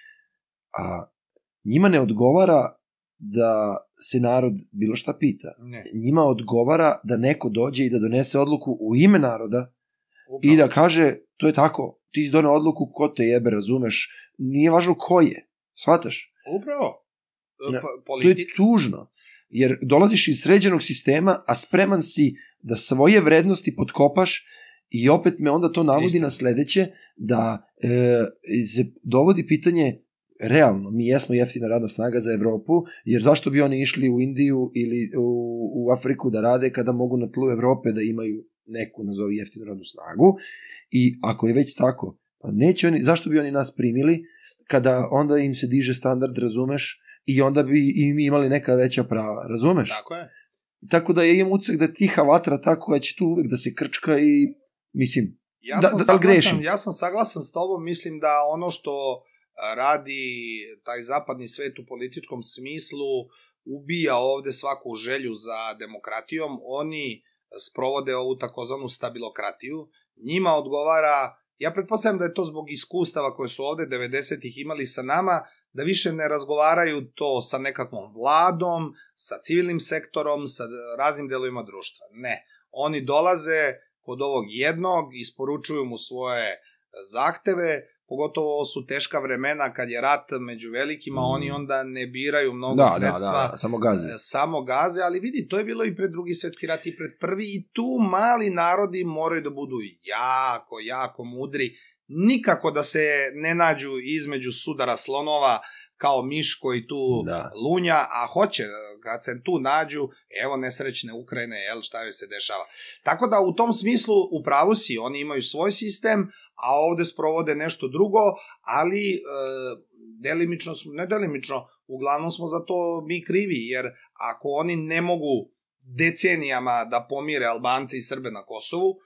a njima ne odgovara da se narod bilo šta pita. Ne. Njima odgovara da neko dođe i da donese odluku u ime naroda. Upravo. I da kaže, to je tako, ti si doneo odluku, ko te jebe, razumeš, nije važno ko je, shvataš? Upravo. Ne, Pa, To je politik... tužno, jer dolaziš iz sređenog sistema, a spreman si da svoje vrednosti potkopaš i opet me onda to navodi Istina. na sledeće, da e, se dovodi pitanje, realno, mi jesmo jeftina radna snaga za Evropu, jer zašto bi oni išli u Indiju ili u, u Afriku da rade kada mogu na tlu Evrope da imaju neku, nazovi, jeftinu radnu snagu, i ako je već tako, pa neće oni, zašto bi oni nas primili kada onda im se diže standard, razumeš, i onda bi im imali neka veća prava, razumeš? Tako je. Tako da ja imam utisak da tiha vatra tako koja će tu uvek da se krčka i, mislim, Ja da, sam, da, da saglasan, grešim. ja sam saglasan s tobom, mislim da ono što radi taj zapadni svet u političkom smislu ubija ovde svaku želju za demokratijom, oni sprovode ovu takozvanu stabilokratiju, njima odgovara, ja pretpostavljam da je to zbog iskustava koje su ovde devedesetih imali sa nama, da više ne razgovaraju to sa nekakvom vladom, sa civilnim sektorom, sa raznim delovima društva. Ne, oni dolaze kod ovog jednog, isporučuju mu svoje zahteve, pogotovo su teška vremena kad je rat među velikima, mm. oni onda ne biraju mnogo da, sredstva. Da, da, da, samo gaze. Samo gaze, ali vidi, to je bilo i pred drugi svetski rat i pred prvi i tu mali narodi moraju da budu jako, jako mudri. Nikako da se ne nađu između sudara slonova kao miš koji tu da. lunja, a hoće, kad se tu nađu, evo nesrećne Ukrajine, jel, šta joj se dešava. Tako da u tom smislu u pravu si, oni imaju svoj sistem, a ovde sprovode nešto drugo, ali e, delimično, ne delimično, uglavnom smo za to mi krivi, jer ako oni ne mogu decenijama da pomire Albance i Srbe na Kosovu,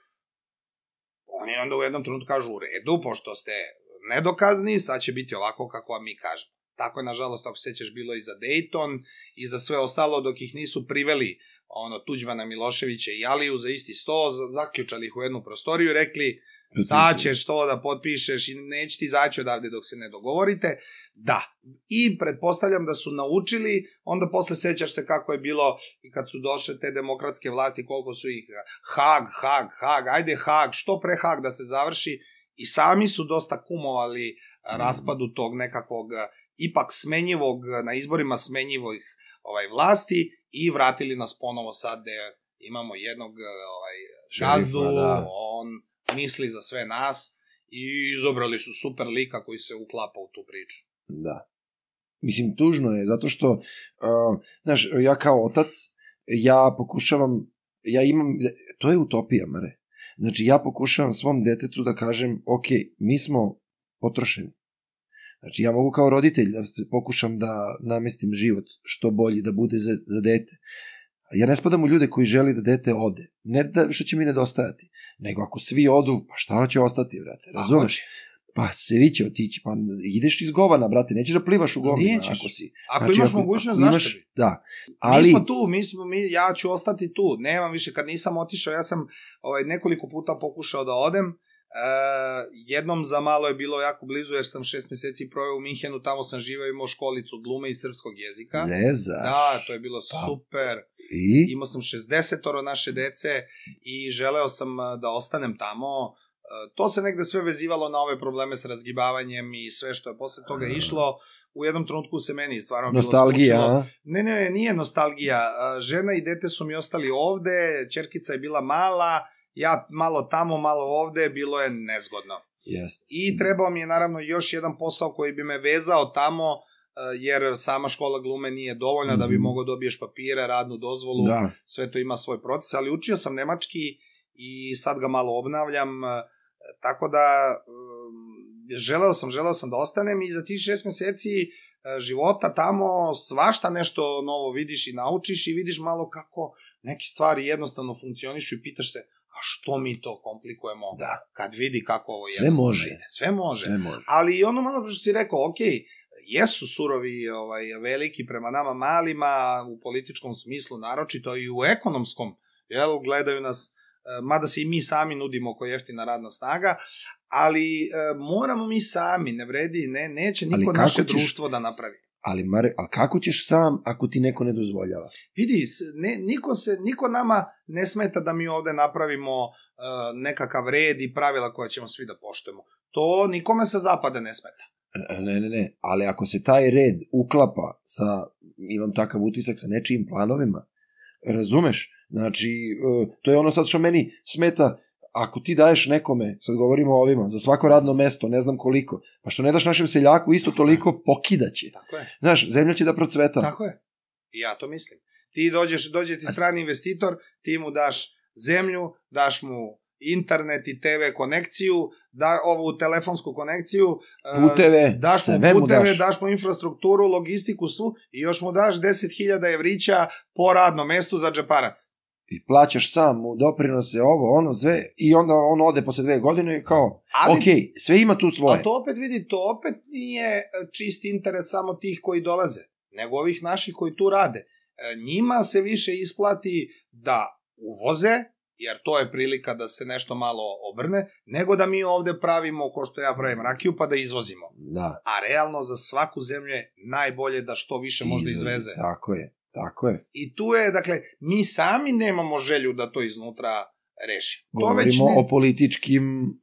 oni onda u jednom trenutku kažu u redu, pošto ste nedokazni, sad će biti ovako kako vam mi kažemo. Tako je, nažalost, ako se sećaš, bilo i za Dejton i za sve ostalo, dok ih nisu priveli ono, Tuđmana, Miloševića i Aliju za isti sto, zaključali ih u jednu prostoriju i rekli, sad ćeš to da potpišeš i neće ti izaći odavde dok se ne dogovorite. Da, i pretpostavljam da su naučili, onda posle sećaš se kako je bilo i kad su došle te demokratske vlasti, koliko su ih Hag, Hag, Hag, ajde Hag, što pre Hag da se završi, i sami su dosta kumovali raspadu tog nekakvog ipak smenjivog, na izborima smenjivih ovaj, vlasti i vratili nas ponovo sad gde imamo jednog ovaj, gazdu, da. On misli za sve nas i izobrali su super lika koji se uklapa u tu priču. Da. Mislim, tužno je, zato što, uh, znaš, ja kao otac, ja pokušavam, ja imam, to je utopija, Mare. Znači, ja pokušavam svom detetu da kažem, ok, mi smo potrošeni. Znači, ja mogu kao roditelj da pokušam da namestim život što bolji, da bude za, za dete. Ja ne spadam u ljude koji želi da dete ode. Ne da što će mi nedostajati, nego ako svi odu, pa šta će ostati, brate, razumeš? Pa svi će otići, pa ideš iz govana, brate, nećeš da plivaš u govina ako si. Ako znači, imaš ako, mogućnost, ako zašto bi? Da. Ali... Mi smo tu, mi smo, mi, ja ću ostati tu, nemam više, kad nisam otišao, ja sam ovaj, nekoliko puta pokušao da odem. Uh, jednom za malo je bilo jako blizu, jer sam šest meseci proveo u Minhenu, tamo sam živeo, imao školicu glume i srpskog jezika. Zezaš. Da, to je bilo pa. super. I? Imao sam šezdesetoro naše dece i želeo sam da ostanem tamo. Uh, to se negde sve vezivalo na ove probleme s razgibavanjem i sve što je posle toga uh. išlo. U jednom trenutku se meni stvarno nostalgija, bilo skučilo. Ne, ne, nije nostalgija. Uh, žena i dete su mi ostali ovde, ćerkica je bila mala, ja malo tamo, malo ovde, bilo je nezgodno. Yes. I trebao mi je naravno još jedan posao koji bi me vezao tamo, jer sama škola glume nije dovoljna mm-hmm. da bi mogao dobiješ papire, radnu dozvolu, da. Sve to ima svoj proces, ali učio sam nemački i sad ga malo obnavljam, tako da želeo sam, želeo sam da ostanem i za tih šest meseci života tamo svašta nešto novo vidiš i naučiš i vidiš malo kako neke stvari jednostavno funkcionišu i pitaš se, a što mi to komplikujemo da. Kad vidi kako ovo jednostavno sve može. ide. Sve može. Sve može. Ali i ono malo što si rekao, ok, jesu surovi ovaj, veliki prema nama malima, u političkom smislu naročito i u ekonomskom, jel, gledaju nas, mada se i mi sami nudimo kao jeftina radna snaga, ali e, moramo mi sami, ne vredi, ne, neće niko naše ćeš... društvo da napravi. Ali, Mare, ali kako ćeš sam ako ti neko ne dozvoljava? Vidi, ne, niko, se, niko nama ne smeta da mi ovde napravimo uh, nekakav red i pravila koje ćemo svi da poštujemo. To nikome sa zapada ne smeta. Ne, ne, ne, ali ako se taj red uklapa sa, imam takav utisak, sa nečijim planovima, razumeš? Znači, uh, to je ono sad što meni smeta. Ako ti daješ nekome, sad govorimo o ovima, za svako radno mesto, ne znam koliko, pa što ne daš našem seljaku isto toliko, pokidaće. Tako je. Znaš, zemlja će da procveta. Tako je. I ja to mislim. Ti dođeš, dođe ti strani investitor, ti mu daš zemlju, daš mu internet i te ve konekciju, da, ovu telefonsku konekciju, puteve, daš mu sve puteve, mu daš. daš mu infrastrukturu, logistiku svu i još mu daš deset hiljada evrića po radnom mestu za džeparac. I plaćaš sam mu doprinose, ovo, ono, sve, i onda on ode posle dve godine i kao, ali, ok, sve ima tu svoje. A to opet vidi, to opet nije čist interes samo tih koji dolaze, nego ovih naših koji tu rade. Njima se više isplati da uvoze, jer to je prilika da se nešto malo obrne, nego da mi ovde pravimo, ko što ja pravim rakiju, pa da izvozimo. Da. A realno za svaku zemlju je najbolje da što više možda izveze. Tako je. Tako je. I tu je, dakle, mi sami nemamo želju da to iznutra rešimo. Govorimo ne... o političkim o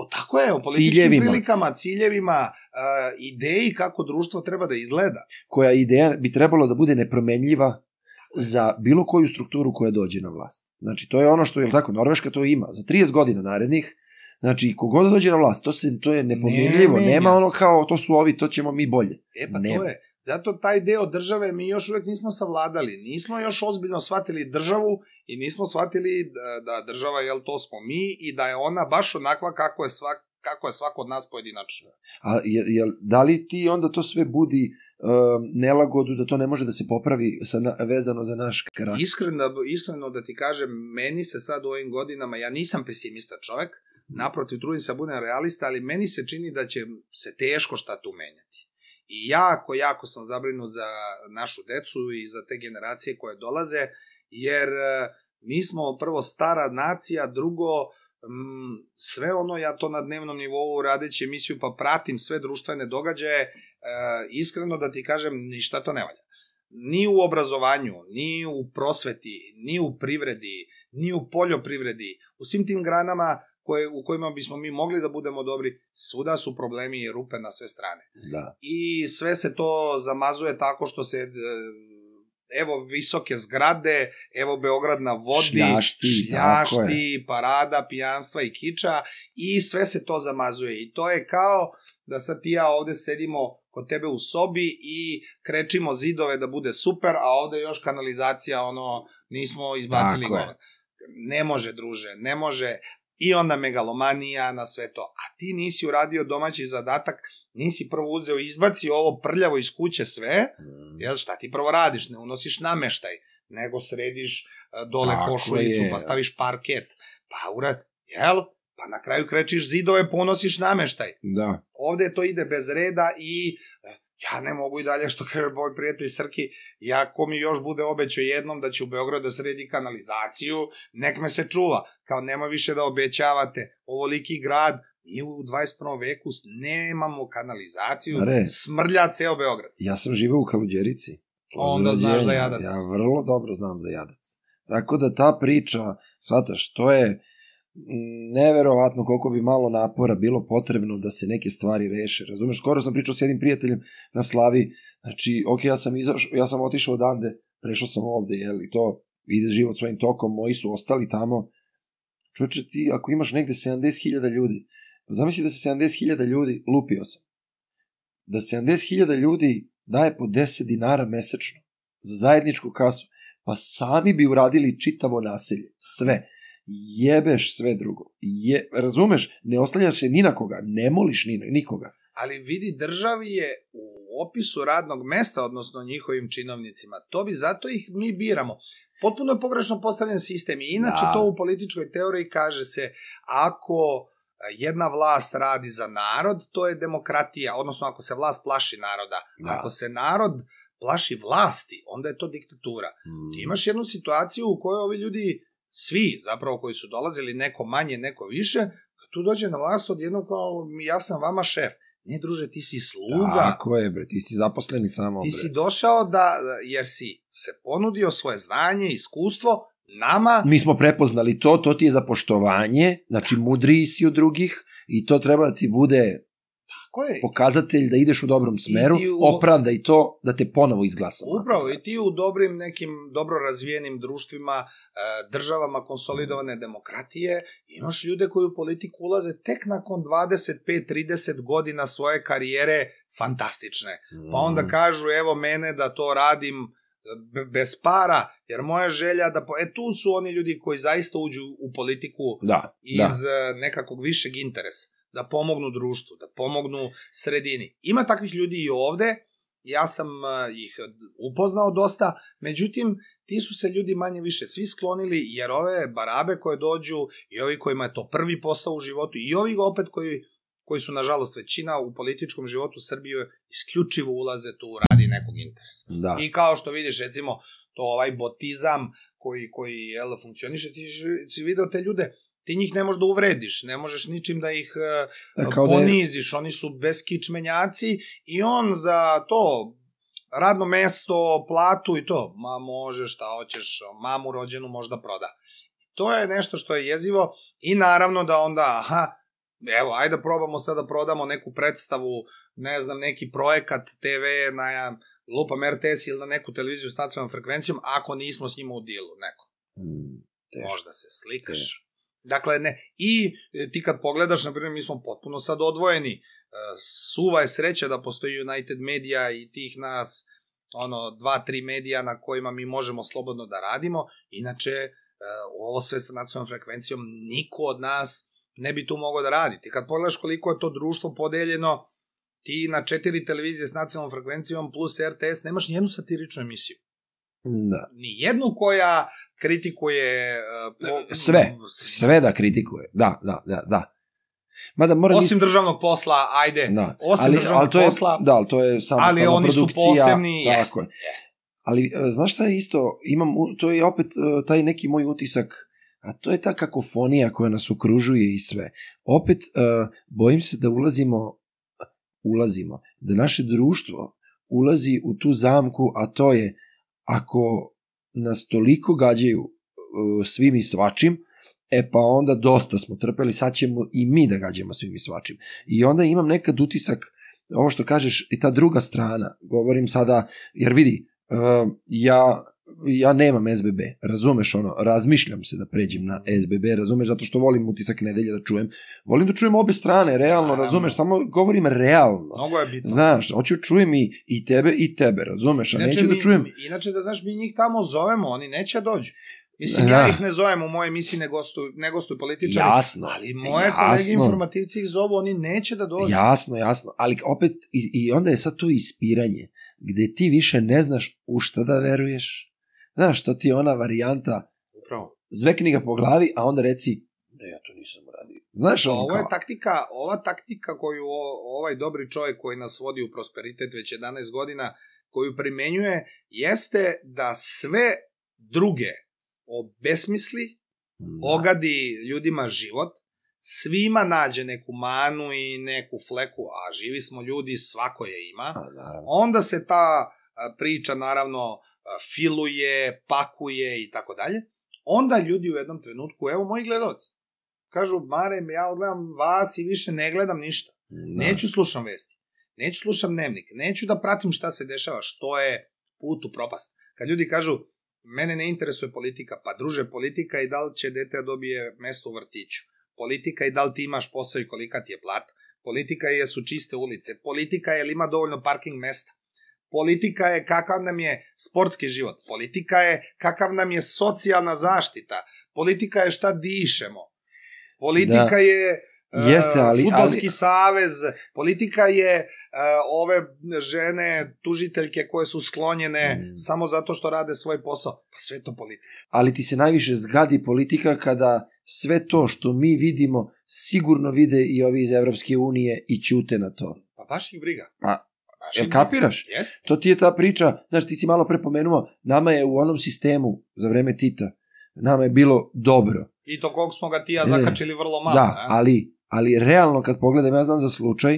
O, tako je, o političkim ciljevima. prilikama, ciljevima, uh, ideji kako društvo treba da izgleda. Koja ideja bi trebalo da bude nepromenljiva za bilo koju strukturu koja dođe na vlast. Znači, to je ono što, je tako, Norveška to ima. Za trideset godina narednih, znači, kogod dođe na vlast, to, se, to je nepomenljivo. Ne, Nema ono kao, to su ovi, to ćemo mi bolje. E pa Nema. To je. Zato taj deo države mi još uvek nismo savladali. Nismo još ozbiljno shvatili državu i nismo shvatili da, da država, jel, to smo mi i da je ona baš onakva kako je, svak, kako je svako od nas pojedinačno. A je, je, da li ti onda to sve budi uh, nelagodu da to ne može da se popravi sa na, vezano za naš karakter? Iskreno, iskreno da ti kažem, meni se sad u ovim godinama, ja nisam pesimista čovek, naprotiv, trudim se da budem realista, ali meni se čini da će se teško šta tu menjati. I jako, jako sam zabrinut za našu decu i za te generacije koje dolaze, jer mi smo prvo stara nacija, drugo, m, sve ono, ja to na dnevnom nivou radeći emisiju, pa pratim sve društvene događaje, e, iskreno da ti kažem, ništa to ne valja. Ni u obrazovanju, ni u prosveti, ni u privredi, ni u poljoprivredi, u svim tim granama koje, u kojima bismo mi mogli da budemo dobri, svuda su problemi i rupe na sve strane. Da. I sve se to zamazuje tako što se, evo, visoke zgrade, evo, Beograd na vodi, šljašti, šljašti parada, pijanstva i kiča, i sve se to zamazuje. I to je kao da sad ti ja ovde sedimo kod tebe u sobi i krečimo zidove da bude super, a ovde još kanalizacija, ono, nismo izbacili gore. Ne može, druže, ne može. I onda megalomanija na sve to. A ti nisi uradio domaći zadatak, nisi prvo uzeo, izbaci ovo prljavo iz kuće sve, mm. jel, šta ti prvo radiš? Ne unosiš nameštaj, nego središ dole tako košuljicu, je. Pa staviš parket, pa urad, jel, pa na kraju krečiš zidove, ponosiš nameštaj. Da. Ovde to ide bez reda i ja ne mogu i dalje, što kaže moj prijatelj Srki, ja ko mi još bude obećao jednom da će u Beogradu da sredi kanalizaciju, nek me se čuva. Kao nema više da obećavate, ovoliki grad, mi u dvadeset prvom veku nemamo kanalizaciju, Are, smrlja ceo Beograd. Ja sam živeo u Kaluđerici. Onda znaš za Jadac. Ja vrlo dobro znam za Jadac. Tako da ta priča, shvataš, to je neverovatno koliko bi malo napora bilo potrebno da se neke stvari reše. Razumeš, skoro sam pričao s jednim prijateljem na Slavi, znači, ok, ja sam, izaš, ja sam otišao odande, prešao sam ovde, jel, i to ide život svojim tokom, moji su ostali tamo. Čovječe, ti, ako imaš negde sedamdeset hiljada ljudi, zamisli da se sedamdeset hiljada ljudi, lupio sam, da sedamdeset hiljada ljudi daje po deset dinara mesečno za zajedničku kasu, pa sami bi uradili čitavo naselje, sve. Jebeš sve drugo. Je, razumeš, ne oslanjaš se ni na koga, ne moliš ni na nikoga. Ali vidi, državi je u opisu radnog mesta, odnosno njihovim činovnicima, to bi zato ih mi biramo. Potpuno je pogrešno postavljen sistem i inače da. To u političkoj teoriji kaže se, ako jedna vlast radi za narod, to je demokratija, odnosno ako se vlast plaši naroda. Da. Ako se narod plaši vlasti, onda je to diktatura. Hmm. Ti imaš jednu situaciju u kojoj ovi ljudi, svi zapravo koji su dolazili, neko manje, neko više, kad tu dođe na vlast odjednom kao, ja sam vama šef. Ne, druže, ti si sluga. Tako je, bre, ti si zaposleni samo, bre. Ti si došao da, jer si se ponudio svoje znanje, iskustvo, nama... Mi smo prepoznali to, to ti je za poštovanje, znači mudriji si od drugih i to treba da ti bude pokazatelj da ideš u dobrom smeru, u... opravda i to da te ponovo izglasa. Upravo, i ti u dobrim nekim dobro razvijenim društvima, državama konsolidovane demokratije, imaš ljude koji u politiku ulaze tek nakon dvadeset pet trideset godina svoje karijere fantastične. Pa onda kažu, evo mene da to radim bez para, jer moja želja da... Po... E tu su oni ljudi koji zaista uđu u politiku da, iz da. nekakvog višeg interesa. Da pomognu društvu, da pomognu sredini. Ima takvih ljudi i ovde, ja sam ih upoznao dosta, međutim, ti su se ljudi manje više svi sklonili, jer ove barabe koje dođu i ovi kojima je to prvi posao u životu i ovi opet koji, koji su, nažalost, većina u političkom životu Srbije isključivo ulaze tu radi nekog interesa. Da. I kao što vidiš, recimo, to ovaj botizam koji, koji jel, funkcioniše, ti si video te ljude, ti njih ne možeš da uvrediš, ne možeš ničim da ih da, poniziš, da je... oni su beskičmenjaci i on za to radno mesto, platu i to, ma može šta hoćeš, mamu rođenu možda proda. To je nešto što je jezivo i naravno da onda, aha, evo, ajde da probamo sad da prodamo neku predstavu, ne znam, neki projekat te ve na lupam er te es ili na neku televiziju s nacionalnom frekvencijom, ako nismo s njima u dilu, neko. Mm, Možda se slikaš. Teško. Dakle, ne, i ti kad pogledaš, na primjer, mi smo potpuno sad odvojeni, suva je sreća da postoji United Media i tih nas, ono, dva, tri medija na kojima mi možemo slobodno da radimo, inače, ovo sve sa nacionalnom frekvencijom, niko od nas ne bi tu mogao da radi. Ti kad pogledaš koliko je to društvo podeljeno, ti na četiri televizije s nacionalnom frekvencijom plus er te es nemaš nijednu satiričnu emisiju. Da. Nijednu koja kritikuje... Uh, po, sve, sve da kritikuje, da, da, da, da. Mada mora osim nis... državnog posla, ajde, da. osim ali, državnog ali to je, posla, da, ali to je samostalna ali oni produkcija, su posebni, tako jeste, je. jeste. Ali, znaš šta je isto, imam, to je opet taj neki moj utisak, a to je ta kakofonija koja nas okružuje i sve. Opet, uh, bojim se da ulazimo, ulazimo, da naše društvo ulazi u tu zamku, a to je, ako nas toliko gađaju uh, svim i svačim, e pa onda dosta smo trpeli, sad ćemo i mi da gađamo svim i svačim. I onda imam nekad utisak, ovo što kažeš, i ta druga strana, govorim sada, jer vidi, uh, ja, ja nemam es be be, razumeš ono, razmišljam se da pređem na es be be, razumeš, zato što volim utisak nedelje da čujem, volim da čujem obe strane, realno, razumeš, samo govorim realno. Mnogo je bitno. Znaš, hoću čujem i, i tebe i tebe, razumeš, a inače, neću mi, da čujem. Inače, da znaš, mi njih tamo zovemo, oni neće dođu. Mislim, da. Ja ih ne zovem u moje emisiji, ne gostuju, ne gostuju političari, jasno, ali moje jasno. kolege informativci ih zovu, oni neće da dođu. Jasno, jasno, ali opet, i, i onda je sad to ispiranje, gde ti više ne znaš u šta da veruješ. Znaš, to ti je ona varijanta, upravo, zvekni ga po glavi, a onda reci, ne, ja to nisam uradio. Znaš, ono ovo je kao... taktika, ova taktika koju o, ovaj dobri čovjek koji nas vodi u prosperitet već jedanaest godina, koju primenjuje, jeste da sve druge obesmisli, da. Ogadi ljudima život, svima nađe neku manu i neku fleku, a živi smo ljudi, svako je ima, a, onda se ta priča naravno filuje, pakuje i tako dalje, onda ljudi u jednom trenutku, evo moji gledalci, kažu, Mare, ja odgledam vas i više ne gledam ništa, da. Neću slušam vesti, neću slušam dnevnik, neću da pratim šta se dešava, što je put u propast. Kad ljudi kažu, mene ne interesuje politika, pa druže, politika i da li će dete dobije mesto u vrtiću, politika i da li ti imaš posao i kolika ti je plata, politika je su čiste ulice, politika je li ima dovoljno parking mesta, politika je kakav nam je sportski život, politika je kakav nam je socijalna zaštita, politika je šta dišemo, politika da. Je Jeste, ali, fudbalski ali... savez, politika je uh, ove žene tužiteljke koje su sklonjene mm. samo zato što rade svoj posao, pa sve to politika. Ali ti se najviše zgadi politika kada sve to što mi vidimo sigurno vide i ovi iz Evropske unije i ćute na to. Pa baš ih briga. Pa, jel kapiraš? Jeste. To ti je ta priča, znaš, ti si malo prepomenuo, nama je u onom sistemu za vreme Tita, nama je bilo dobro. I to kog smo ga ti ja zakačili vrlo malo. Da, ne? ali, ali realno kad pogledam, ja znam za slučaj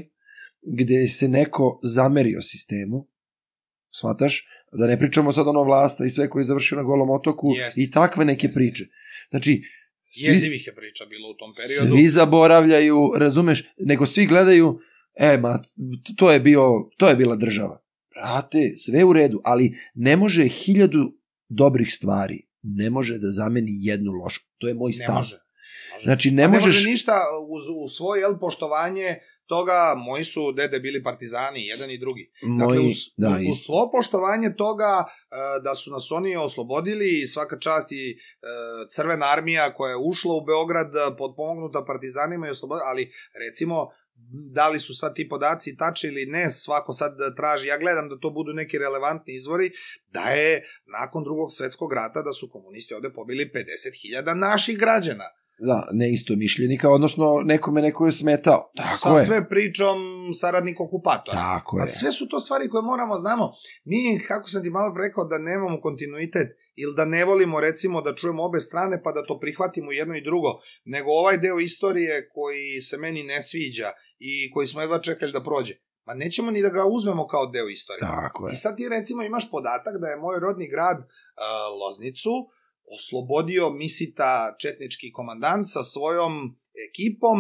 gde se neko zamerio sistemu, shvataš, da ne pričamo sad ono Vlasta i sve koji je završio na Golom otoku. Jest. I takve neke Jest. Priče. Znači, svi, jezivih je priča bilo u tom periodu. Svi zaboravljaju, razumeš, nego svi gledaju, e, ma, to je, bio, to je bila država. Brate, sve u redu, ali ne može hiljadu dobrih stvari, ne može da zameni jednu lošu. To je moj stav. Ne može. može. Znači, ne, ne možeš... može ništa uz, u svoje jel, poštovanje toga, moji su dede bili partizani, jedan i drugi. Dakle, moji, uz, da, u, uz svo poštovanje toga da su nas oni oslobodili i svaka čast i Crvena armija koja je ušla u Beograd potpomognuta partizanima i oslobodila, ali recimo, da li su sad ti podaci tačni ili ne, svako sad traži, ja gledam da to budu neki relevantni izvori, da je nakon drugog svetskog rata da su komunisti ovde pobili pedeset hiljada naših građana. Da, ne isto mišljenika, odnosno nekome neko je smetao. Tako Sa je. sve pričom saradnik okupatora. Tako je. A sve su to stvari koje moramo znamo. Mi, kako sam ti malo rekao, da nemamo kontinuitet ili da ne volimo recimo da čujemo obe strane pa da to prihvatimo jedno i drugo, nego ovaj deo istorije koji se meni ne sviđa i koji smo jedva čekali da prođe. Ma nećemo ni da ga uzmemo kao deo istorije. Tako je. I sad ti recimo imaš podatak da je moj rodni grad uh, Loznicu oslobodio Misita četnički komandant sa svojom ekipom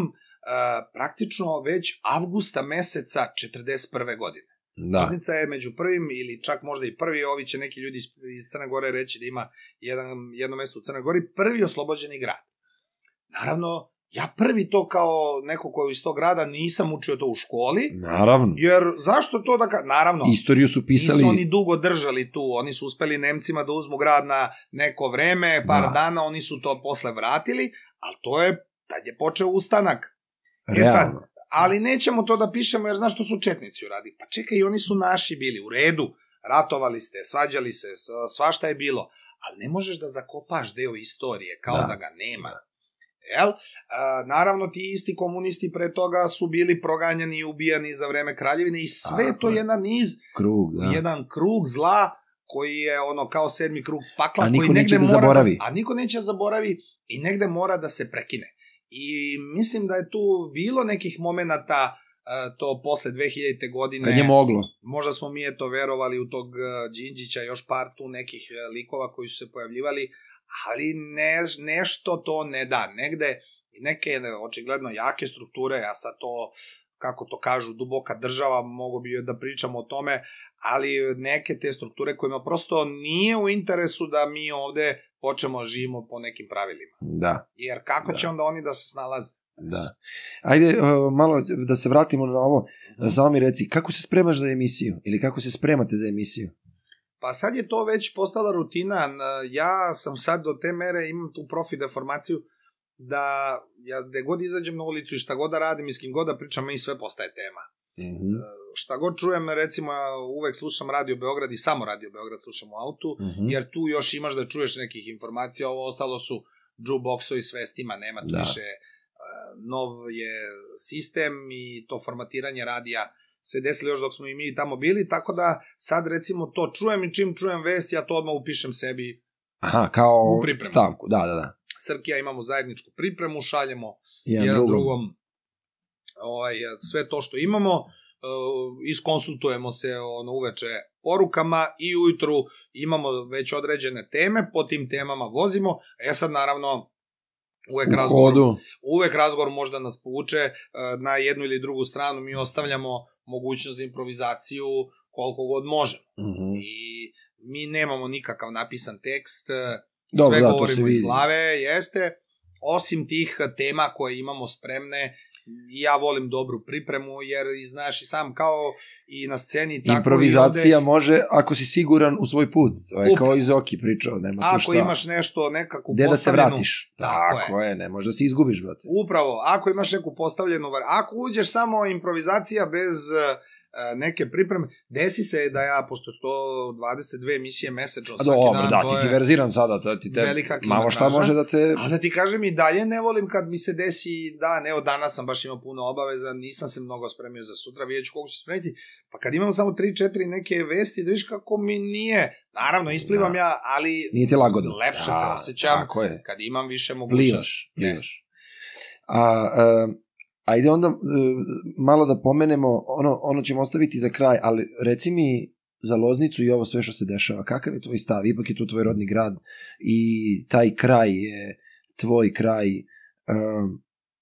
praktično već avgusta meseca četrdeset prve godine. Da. Loznica je među prvim ili čak možda i prvi, ovi će neki ljudi iz Crne Gore reći da ima jedan, jedno mesto u Crnoj Gori, prvi oslobođeni grad. Naravno, ja prvi to kao neko koji je iz tog grada nisam učio to u školi. Naravno. Jer zašto to da... Ka... Naravno. Istoriju su pisali... Nisu oni dugo držali tu. Oni su uspeli Nemcima da uzmu grad na neko vreme, par da. dana, oni su to posle vratili, ali to je, tad je počeo ustanak. Realno. E sad, ali nećemo to da pišemo jer znaš što su četnici uradi. Pa čekaj, oni su naši bili u redu. Ratovali ste, svađali se, svašta je bilo. Ali ne možeš da zakopaš deo istorije kao da, da ga nema. Jel? A, naravno, ti isti komunisti pre toga su bili proganjani i ubijani za vreme kraljevine i sve A, to je jedan niz, krug, da. jedan krug zla koji je ono kao sedmi krug pakla, koji negde da mora zaboravi. Da, a niko neće zaboravi i negde mora da se prekine. I mislim da je tu bilo nekih momenata to posle dve hiljadite godine. Kad je moglo. Možda smo mi eto verovali u tog Đinđića, još par tu nekih likova koji su se pojavljivali, ali ne, nešto to ne da. Negde neke očigledno jake strukture, ja sad to, kako to kažu, duboka država, mogu bi da pričamo o tome, ali neke te strukture kojima prosto nije u interesu da mi ovde počnemo živimo po nekim pravilima. Da. Jer kako da. će onda oni da se snalaze? Da. Ajde, uh, malo da se vratimo na ovo. Mm. Samo mi reci, kako se spremaš za emisiju? Ili kako se spremate za emisiju? Pa sad je to već postala rutina. Ja sam sad do te mere, imam tu profi deformaciju, da ja gde god izađem na ulicu i šta god da radim i s kim god da pričam, i sve postaje tema. Mm-hmm. Šta god čujem, recimo, uvek slušam Radio Beograd i samo Radio Beograd slušam u autu, mm-hmm. jer tu još imaš da čuješ nekih informacija, ovo ostalo su jukeboxovi s vestima, nema tu da. više, nov je sistem i to formatiranje radija se desilo još dok smo i mi tamo bili, tako da sad recimo to čujem i čim čujem vest, ja to odmah upišem sebi. Aha, kao u stavku, da, da, da. Srkija imamo zajedničku pripremu, šaljemo jedan, jedan drugom, drugom ovaj, sve to što imamo, uh, iskonsultujemo se ono, uveče porukama i ujutru imamo već određene teme, po tim temama vozimo, e sad naravno uvek razgovor, uvek razgovor možda nas povuče uh, na jednu ili drugu stranu, mi ostavljamo mogućnost za improvizaciju koliko god možemo. Mm-hmm. I mi nemamo nikakav napisan tekst, Dobro, sve da, govorimo iz glave, jeste, osim tih tema koje imamo spremne, ja volim dobru pripremu, jer znaš i sam kao i na sceni tako improvizacija ovde, može ako si siguran u svoj put, to je up, kao i Zoki pričao, nema tu šta. Ako imaš nešto nekako Gde postavljenu... da se vratiš, tako, tako je. je, ne može da se izgubiš, brate. Upravo, ako imaš neku postavljenu, ako uđeš samo improvizacija bez neke pripreme, desi se da ja, pošto sto dvadeset dve emisije mesečno svaki Dobro, dan, da, ti si verziran sada, to ti te, malo šta može da te... A da ti kažem, i dalje ne volim kad mi se desi, da, evo danas sam baš imao puno obaveza, nisam se mnogo spremio za sutra, vidjet ću koliko ću spremiti, pa kad imam samo tri četiri neke vesti, da viš kako mi nije, naravno, isplivam da. ja, ali nije ti lagodno. Lepše da, se osjećam kad imam više mogućnosti. Plivaš, plivaš. A, a ajde onda uh, malo da pomenemo, ono, ono ćemo ostaviti za kraj, ali reci mi za Loznicu i ovo sve što se dešava, kakav je tvoj stav? Ipak je to tvoj rodni grad i taj kraj je tvoj kraj. Um,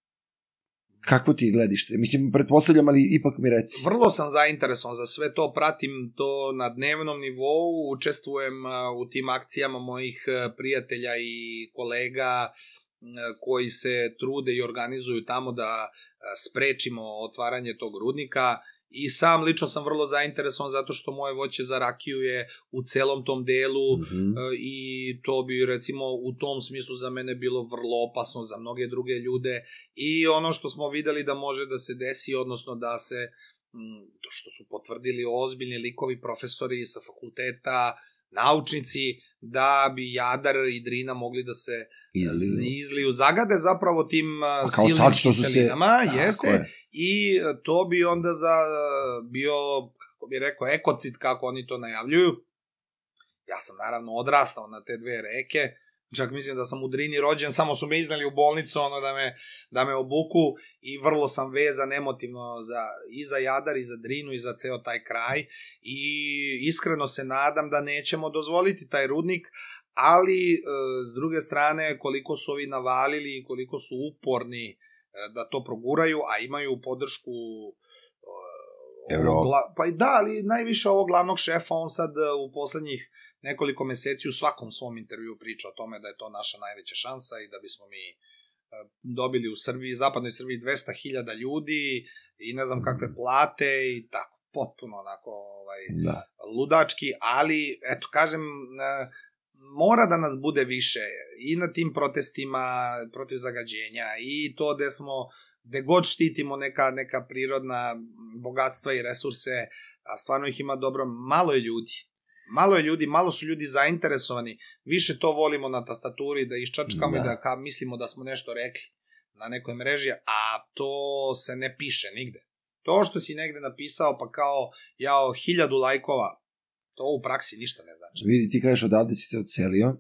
kako ti gledište? Mislim, pretpostavljam, ali ipak mi reci. Vrlo sam zainteresovan za sve to, pratim to na dnevnom nivou, učestvujem u tim akcijama mojih prijatelja i kolega koji se trude i organizuju tamo da sprečimo otvaranje tog rudnika, i sam lično sam vrlo zainteresovan zato što moje voće za rakiju je u celom tom delu, mm-hmm. i to bi recimo u tom smislu za mene bilo vrlo opasno, za mnoge druge ljude, i ono što smo videli da može da se desi, odnosno da se, to što su potvrdili ozbiljni likovi, profesori sa fakulteta, naučnici, da bi Jadar i Drina mogli da se izliju, izliju zagade zapravo tim silnim kiselinama, jeste, je. I to bi onda za bio, kako bi rekao, ekocid, kako oni to najavljuju. Ja sam naravno odrastao na te dve reke, čak mislim da sam u Drini rođen, samo su me izneli u bolnicu, ono da me, da me obuku, i vrlo sam vezan emotivno za, i za Jadar, i za Drinu, i za ceo taj kraj, i iskreno se nadam da nećemo dozvoliti taj rudnik, ali e, s druge strane, koliko su ovi navalili i koliko su uporni da to proguraju, a imaju podršku Evropa. Gla, pa i da, ali najviše ovog glavnog šefa, on sad u poslednjih nekoliko meseci u svakom svom intervju priča o tome da je to naša najveća šansa i da bismo mi dobili u Srbiji, zapadnoj Srbiji dvesta hiljada ljudi i ne znam kakve plate i tako, potpuno onako ovaj, da. ludački, ali eto, kažem, mora da nas bude više i na tim protestima protiv zagađenja i to gde smo, gde god štitimo neka, neka prirodna bogatstva i resurse, a stvarno ih ima dobro, malo je ljudi. Malo je ljudi, malo su ljudi zainteresovani, više to volimo na tastaturi, da iščačkamo da. i da ka, mislimo da smo nešto rekli na nekoj mreži, a to se ne piše nigde. To što si negde napisao, pa kao jao hiljadu lajkova, to u praksi ništa ne znači. Vidi, ti kažeš odavde si se odselio,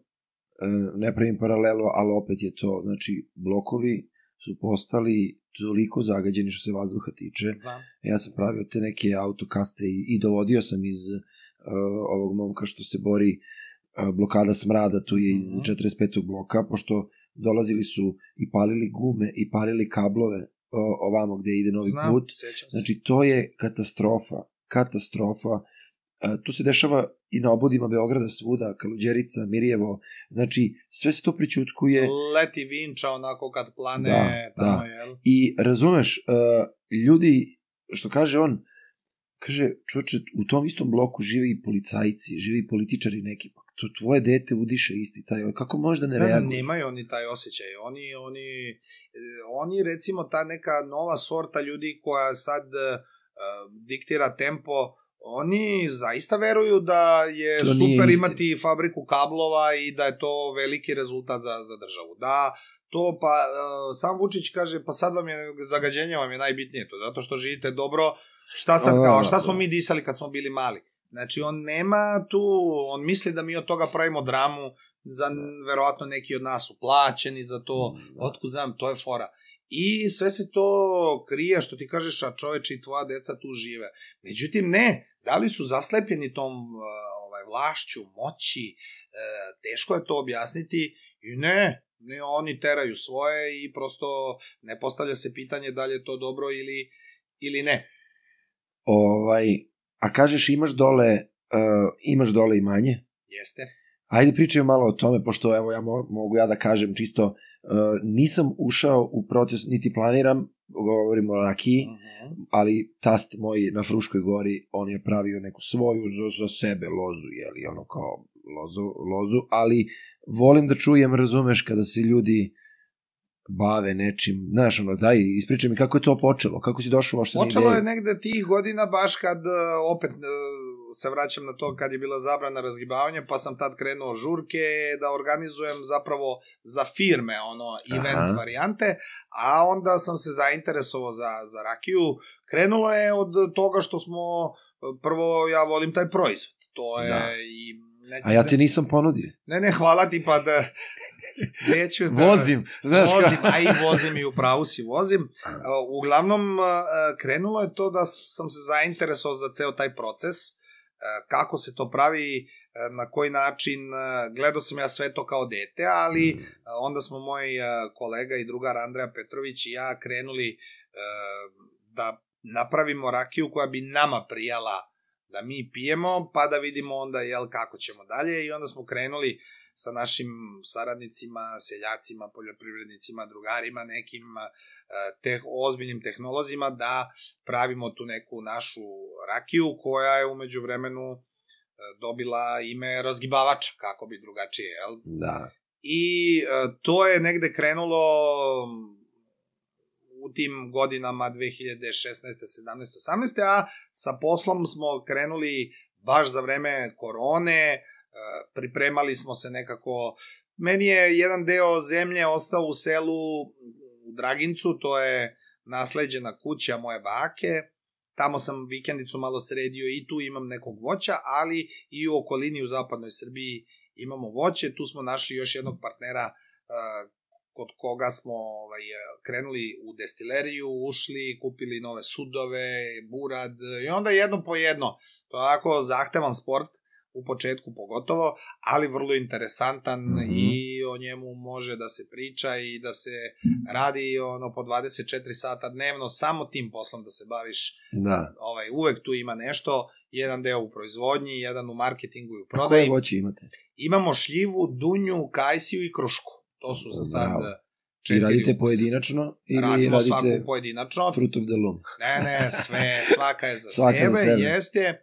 ne pravim paralelu, ali opet je to, znači, blokovi su postali toliko zagađeni što se vazduha tiče. Da. Ja sam pravio te neke autokaste i, i dovodio sam iz uh, ovog momka što se bori uh, blokada smrada, tu je iz mm-hmm. četrdeset petog bloka, pošto dolazili su i palili gume i palili kablove uh, ovamo gde ide novi Znam, put. Znači, to je katastrofa. Katastrofa. Uh, to se dešava i na obodima Beograda svuda, Kaluđerica, Mirjevo, znači sve se to prićutkuje. Leti Vinča onako kad plane, da, tamo da. Jel? I razumeš, uh, ljudi, što kaže on, kaže, čovječe, u tom istom bloku žive i policajci, žive i političari neki, pa to tvoje dete udiše isti taj, kako možda ne reaguje? Da, nemaju oni taj osjećaj, oni, oni, oni recimo ta neka nova sorta ljudi koja sad uh, diktira tempo, oni zaista veruju da je to super imati fabriku kablova i da je to veliki rezultat za, za državu. Da, to pa, uh, sam Vučić kaže, pa sad vam je, zagađenje vam je najbitnije to, zato što živite dobro, šta sad kao, šta smo mi disali kad smo bili mali? Znači, on nema tu, on misli da mi od toga pravimo dramu, za verovatno neki od nas su plaćeni za to, otkud znam, to je fora. I sve se to krije, što ti kažeš, a čoveče i tvoja deca tu žive. Međutim, ne, da li su zaslepljeni tom ovaj, vlašću, moći, teško je to objasniti i ne, ne, oni teraju svoje i prosto ne postavlja se pitanje da li je to dobro ili, ili ne. Ovaj, a kažeš imaš dole, uh, imaš dole imanje? Jeste. Ajde pričaj malo o tome, pošto evo ja mo- mogu ja da kažem čisto, uh, nisam ušao u proces, niti planiram, govorimo o rakiji, uh-huh. ali tast moj na Fruškoj gori, on je pravio neku svoju za, za sebe lozu, jeli, ono kao lozu, lozu, ali volim da čujem, razumeš, kada se ljudi bave nečim, znaš, ono, daj, ispričaj mi kako je to počelo, kako si došao možda na ideju. Počelo je negde tih godina baš kad, opet se vraćam na to kad je bila zabrana razgibavanja, pa sam tad krenuo žurke da organizujem zapravo za firme, ono, event Aha. varijante, a onda sam se zainteresovao za, za rakiju. Krenulo je od toga što smo, prvo ja volim taj proizvod, to je da. i... Neki, a ja ti nisam ponudio. Ne, ne, hvala ti, pa da... Neću da... Vozim, znaš kako. Vozim, a i vozim i u pravu si vozim. Uglavnom, krenulo je to da sam se zainteresovao za ceo taj proces, kako se to pravi, na koji način, gledao sam ja sve to kao dete, ali onda smo moj kolega i drugar Andreja Petrović i ja krenuli da napravimo rakiju koja bi nama prijala da mi pijemo, pa da vidimo onda jel, kako ćemo dalje i onda smo krenuli sa našim saradnicima, seljacima, poljoprivrednicima, drugarima, nekim teh, ozbiljnim tehnolozima da pravimo tu neku našu rakiju koja je umeđu vremenu dobila ime razgibavača, kako bi drugačije, jel? Da. I to je negde krenulo u tim godinama dve hiljade šesnaeste, sedamnaeste, osamnaeste, a sa poslom smo krenuli baš za vreme korone, pripremali smo se nekako, meni je jedan deo zemlje ostao u selu u Dragincu, to je nasleđena kuća moje bake, tamo sam vikendicu malo sredio i tu imam nekog voća, ali i u okolini u zapadnoj Srbiji imamo voće, tu smo našli još jednog partnera kod koga smo ovaj, krenuli u destileriju, ušli, kupili nove sudove, burad i onda jedno po jedno, to je ovako zahtevan sport, u početku pogotovo, ali vrlo interesantan Mhm. i o njemu može da se priča i da se radi ono po dvadeset četiri sata dnevno, samo tim poslom da se baviš. Da. Ovaj, uvek tu ima nešto, jedan deo u proizvodnji, jedan u marketingu i u A koje prodaji. voće imate? Imamo šljivu, dunju, kajsiju i krušku. To su za sad Bravo. četiri. I radite ukusa. pojedinačno ili Radimo svaku radite pojedinačno. fruit of the loom? Ne, ne, sve, svaka je za Svaka sebe, za sebe. jeste. E,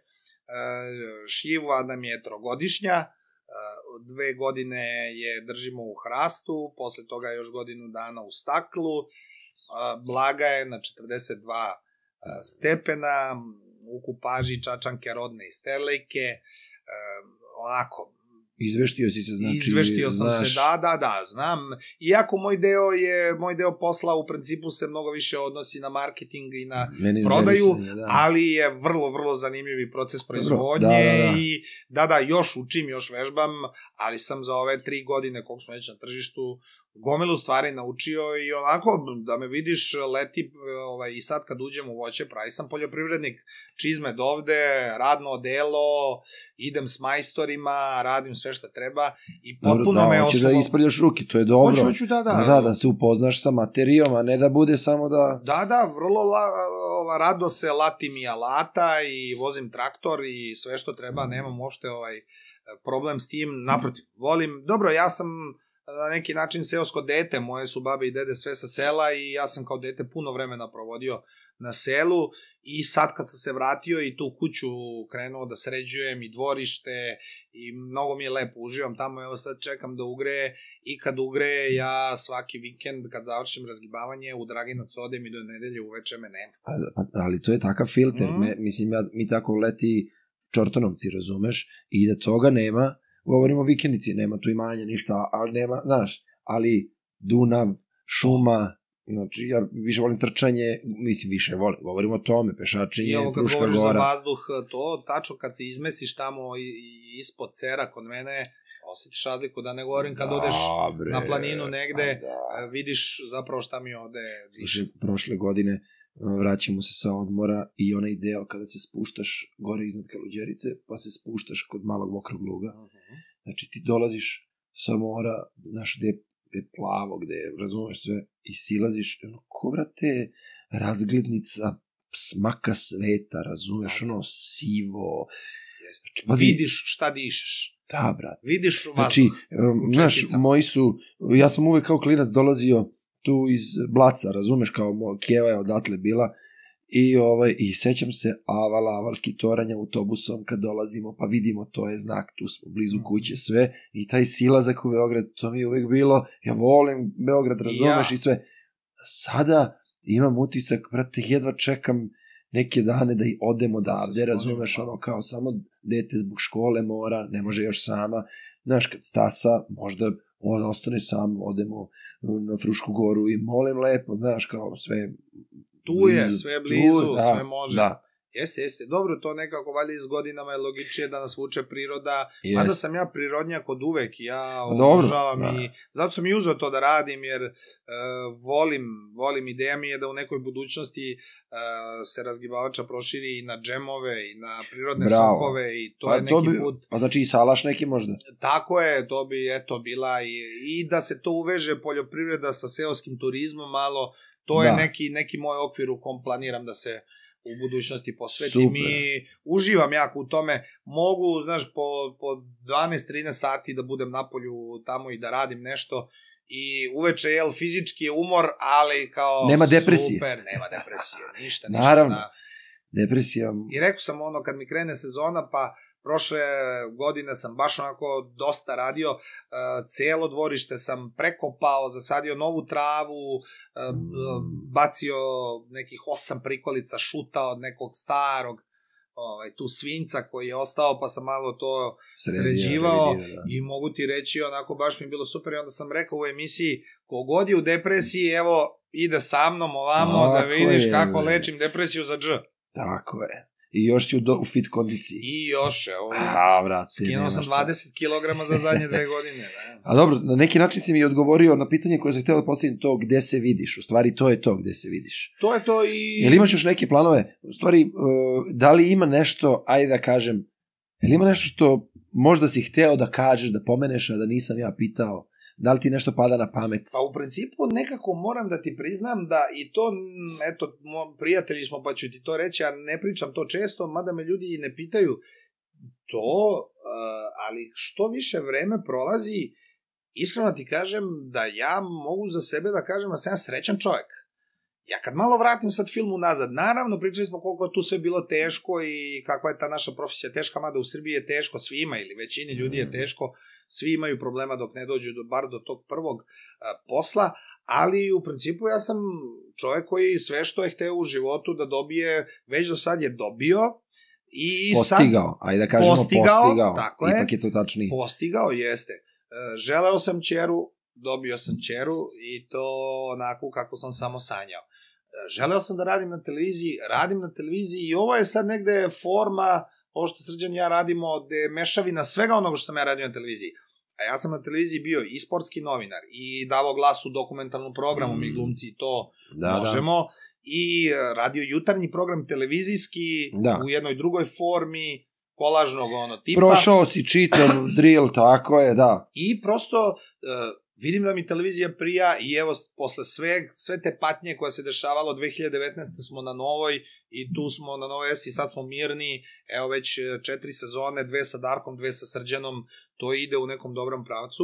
šljiva nam je trogodišnja, e, dve godine je držimo u hrastu, posle toga još godinu dana u staklu, e, blaga je na četrdeset dva e, stepena, u kupaži čačanke rodne i sterlejke, e, onako, Izveštio si se, znači... izveštio sam znaš, se, da, da, da, znam. Iako moj deo je, moj deo posla u principu se mnogo više odnosi na marketing i na meni prodaju, želisanje, da. ali je vrlo, vrlo zanimljivi proces proizvodnje da, da, da. i da, da, još učim, još vežbam, ali sam za ove tri godine koliko smo već na tržištu gomilu stvari naučio i onako, da me vidiš, leti, ovaj, i sad kad uđem u voće, pravi sam poljoprivrednik, čizme dovde, radno delo, idem s majstorima, radim sve što treba i potpuno Dobro, da, me hoćeš da oslobo- isprljaš ruke, to je dobro. Hoću, hoću, da, da. Da, da, da se upoznaš sa materijom, a ne da bude samo da... Da, da, vrlo la, ova, rado se latim i alata i vozim traktor i sve što treba, nemam uopšte ovaj problem s tim, naprotiv, volim, dobro, ja sam na neki način seosko dete, moje su babe i dede sve sa sela i ja sam kao dete puno vremena provodio na selu i sad kad sam se vratio i tu kuću krenuo da sređujem i dvorište i mnogo mi je lepo, uživam tamo, evo sad čekam da ugreje i kad ugreje ja svaki vikend kad završim razgibavanje u Draginac odem i do nedelje uveče me nema. Pa, ali to je takav filter, Mhm. Me, mislim, ja, mi tako leti Čortanovci, razumeš, i da toga nema, govorimo o vikendici, nema tu imanja, ništa, ali nema, znaš, ali Dunav, šuma, znači, ja više volim trčanje, mislim, više volim, govorimo o tome, pešačenje, I ovo kad Fruška govoriš gora. za vazduh, to tačno kad se izmesiš tamo i, i ispod cera kod mene, osjetiš razliku, da ne govorim kad odeš Dobre, na planinu negde, pa da. a, vidiš zapravo šta mi ovde diše. Slušaj, prošle godine vraćamo se sa odmora i onaj deo kada se spuštaš gore iznad Kaluđerice, pa se spuštaš kod malog mokrog luga. Znači ti dolaziš sa mora, znaš, gde, gde je plavo, gde je, razumeš sve, i silaziš, ono, ko vrate razglednica smaka sveta, razumeš, Da. ono, sivo. Jeste. Pa vi- Vidiš šta dišeš. Da, brate. Vidiš vazduh. Znači, um, u znaš, česticama. moji su, ja sam uvek kao klinac dolazio tu iz Blaca, razumeš, kao mo, Kjeva je odatle bila, i, ovaj, i sećam se avala, avalski toranja autobusom kad dolazimo, pa vidimo, to je znak, tu smo blizu Mhm. kuće, sve, i taj silazak u Beograd, to mi je uvek bilo, ja volim Beograd, razumeš, Ja. i sve. Sada imam utisak, brate, jedva čekam neke dane da i odem odavde, sklonimo, razumeš, da. ono, kao samo dete zbog škole mora, ne može još sama, znaš, kad stasa, možda on ostane sam, odemo na Frušku goru i molim lepo, znaš, kao sve Tu je, blizu. sve blizu, Tu, da, sve može. Da, Jeste, jeste. Dobro, to nekako valjda iz godinama je logičnije da nas vuče priroda. jest. Mada sam ja prirodnjak od uvek. Ja Pa dobro, obožavam da. i zato sam i uzeo to da radim, jer e, volim, volim, ideja mi je da u nekoj budućnosti e, se razgibavača proširi i na džemove i na prirodne Bravo. sokove i to Pa je neki to bi- put. Pa znači i salaš neki možda. Tako je, to bi eto bila i, i da se to uveže poljoprivreda sa seoskim turizmom malo, to je Da. neki, neki moj okvir u kom planiram da se u budućnosti posvetim. Super. I uživam jako u tome. Mogu, znaš, po, po dvanaest trinaest sati da budem napolju tamo i da radim nešto i uveče, jel, fizički je umor, ali kao Nema depresije. super, nema depresije, ništa, ništa. Naravno. Da. Depresija. I rekao sam ono, kad mi krene sezona, pa prošle godine sam baš onako dosta radio, uh, celo dvorište sam prekopao, zasadio novu travu, uh, bacio nekih osam prikolica šuta od nekog starog ovaj, tu svinjca koji je ostao, pa sam malo to Srednja, sređivao revidira, da. i mogu ti reći, onako baš mi je bilo super i onda sam rekao u emisiji, kogod je u depresiji, evo, ide sa mnom ovamo da Tako vidiš je, kako bre. lečim depresiju za dž. Tako je. I još si u, do, u fit kondiciji. I još, evo, A, brate, skinuo nema sam šta. dvadeset kilograma za zadnje dve godine. Da. A dobro, na neki način si mi odgovorio na pitanje koje sam htio da postavim, to gde se vidiš. U stvari, to je to gde se vidiš. To je to i... Jel imaš još neke planove? U stvari, uh, da li ima nešto, ajde da kažem, jel ima nešto što možda si hteo da kažeš, da pomeneš, a da nisam ja pitao? Da li ti nešto pada na pamet? Pa u principu nekako moram da ti priznam da i to, eto, prijatelji smo pa ću ti to reći, a ne pričam to često, mada me ljudi i ne pitaju to, ali što više vreme prolazi, iskreno ti kažem da ja mogu za sebe da kažem da sam ja srećan čovjek. Ja kad malo vratim sad film unazad, naravno pričali smo koliko je tu sve bilo teško i kakva je ta naša profesija teška, mada u Srbiji je teško svima ili većini ljudi je teško, svi imaju problema dok ne dođu do, bar do tog prvog a, posla, ali u principu ja sam čovjek koji sve što je hteo u životu da dobije, već do sad je dobio i postigao, sad, ajde da kažemo postigao, postigao, tako ipak je, je to tačnije. Postigao, jeste. Želeo sam ćeru, dobio sam ćeru i to onako kako sam samo sanjao. Želeo sam da radim na televiziji, radim na televiziji i ovo je sad negde forma, ovo što Srđan i ja radimo, gde mešavina svega onoga što sam ja radio na televiziji. A ja sam na televiziji bio i sportski novinar, i davao glas u dokumentarnom programu, mm. mi glumci i to da, možemo, da. I radio jutarnji program televizijski da. U jednoj drugoj formi, kolažnog ono tipa. Prošao si čitav drill, tako je, da. I prosto uh, vidim da mi televizija prija i evo posle sve, sve te patnje koje se dešavalo, dve hiljade devetnaeste smo na Novoj i tu smo na Novoj S i sad smo mirni, evo već četiri sezone, dve sa Darkom, dve sa Srđanom, to ide u nekom dobrom pravcu.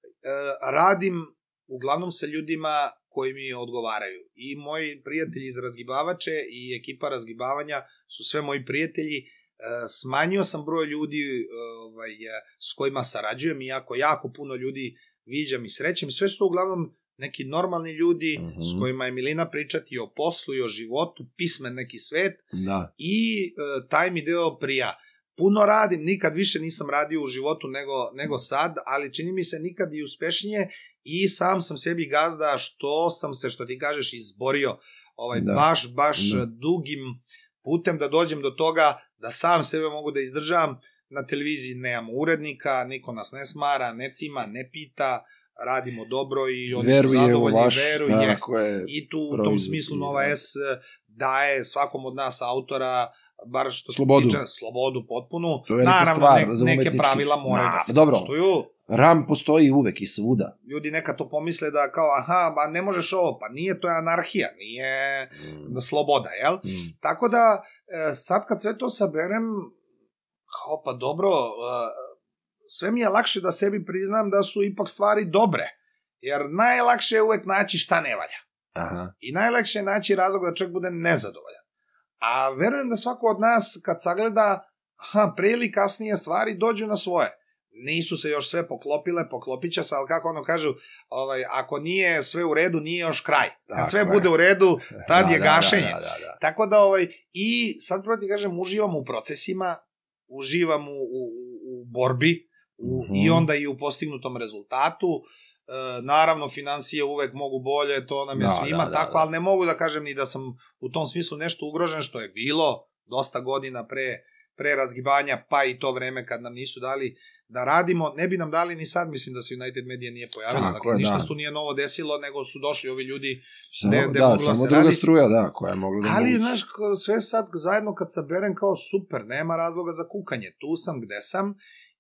Uh, radim uglavnom sa ljudima koji mi odgovaraju. I moji prijatelji iz Razgibavače i ekipa Razgibavanja su sve moji prijatelji. Smanjio sam broj ljudi ovaj, s kojima sarađujem, iako jako puno ljudi viđam i srećem. Sve su to uglavnom neki normalni ljudi uh -huh. s kojima je milina pričati o poslu i o životu, pismen neki svet. Da. I e, taj mi deo prija. Puno radim, nikad više nisam radio u životu nego, nego sad, ali čini mi se nikad i uspešnije i sam sam sebi gazda što sam se, što ti kažeš, izborio ovaj, da. baš, baš da. dugim putem da dođem do toga da sam sebe mogu da izdržavam. Na televiziji nemamo urednika, niko nas ne smara, ne cima, ne pita, radimo dobro i oni veruje su zadovoljni, vaš, veruju, i tu u tom smislu Nova S daje svakom od nas autora bar što slobodu. Tiče, slobodu potpunu. Naravno, stvar, ne, neke pravila moraju da se poštuju. RAM postoji uvek i svuda. Ljudi neka to pomisle da kao, aha, ba ne možeš ovo, pa nije, to je anarhija, nije mm. sloboda, jel? Mm. Tako da, sad kad sve to saberem, kao pa dobro, sve mi je lakše da sebi priznam da su ipak stvari dobre, jer najlakše je uvek naći šta ne valja. Aha. I najlakše je naći razlog da čovjek bude nezadovoljan. A verujem da svako od nas kad sagleda, aha, pre ili kasnije stvari dođu na svoje. Nisu se još sve poklopile, poklopit će se, ali kako ono kažu, ovaj, ako nije sve u redu, nije još kraj. Kad tako sve je. Bude u redu, tad da, je gašenje. Da, da, da, da. Tako da, ovaj, i sad prvo ti kažem, uživam u procesima, uživam u, u, u borbi, u, mm-hmm. i onda i u postignutom rezultatu. E, naravno, financije uvek mogu bolje, to nam je da, svima da, da, tako, da. Ali ne mogu da kažem ni da sam u tom smislu nešto ugrožen, što je bilo dosta godina pre, pre razgibanja, pa i to vreme kad nam nisu dali da radimo, ne bi nam dali ni sad, mislim da se United Media nije pojavila, dakle, je, ništa da. Tu nije novo desilo, nego su došli ovi ljudi samo, de, de da, mogla samo se druga radi. Struja, da, koja je mogla da ali, mogući. Znaš, sve sad zajedno kad saberem kao super, nema razloga za kukanje, tu sam gde sam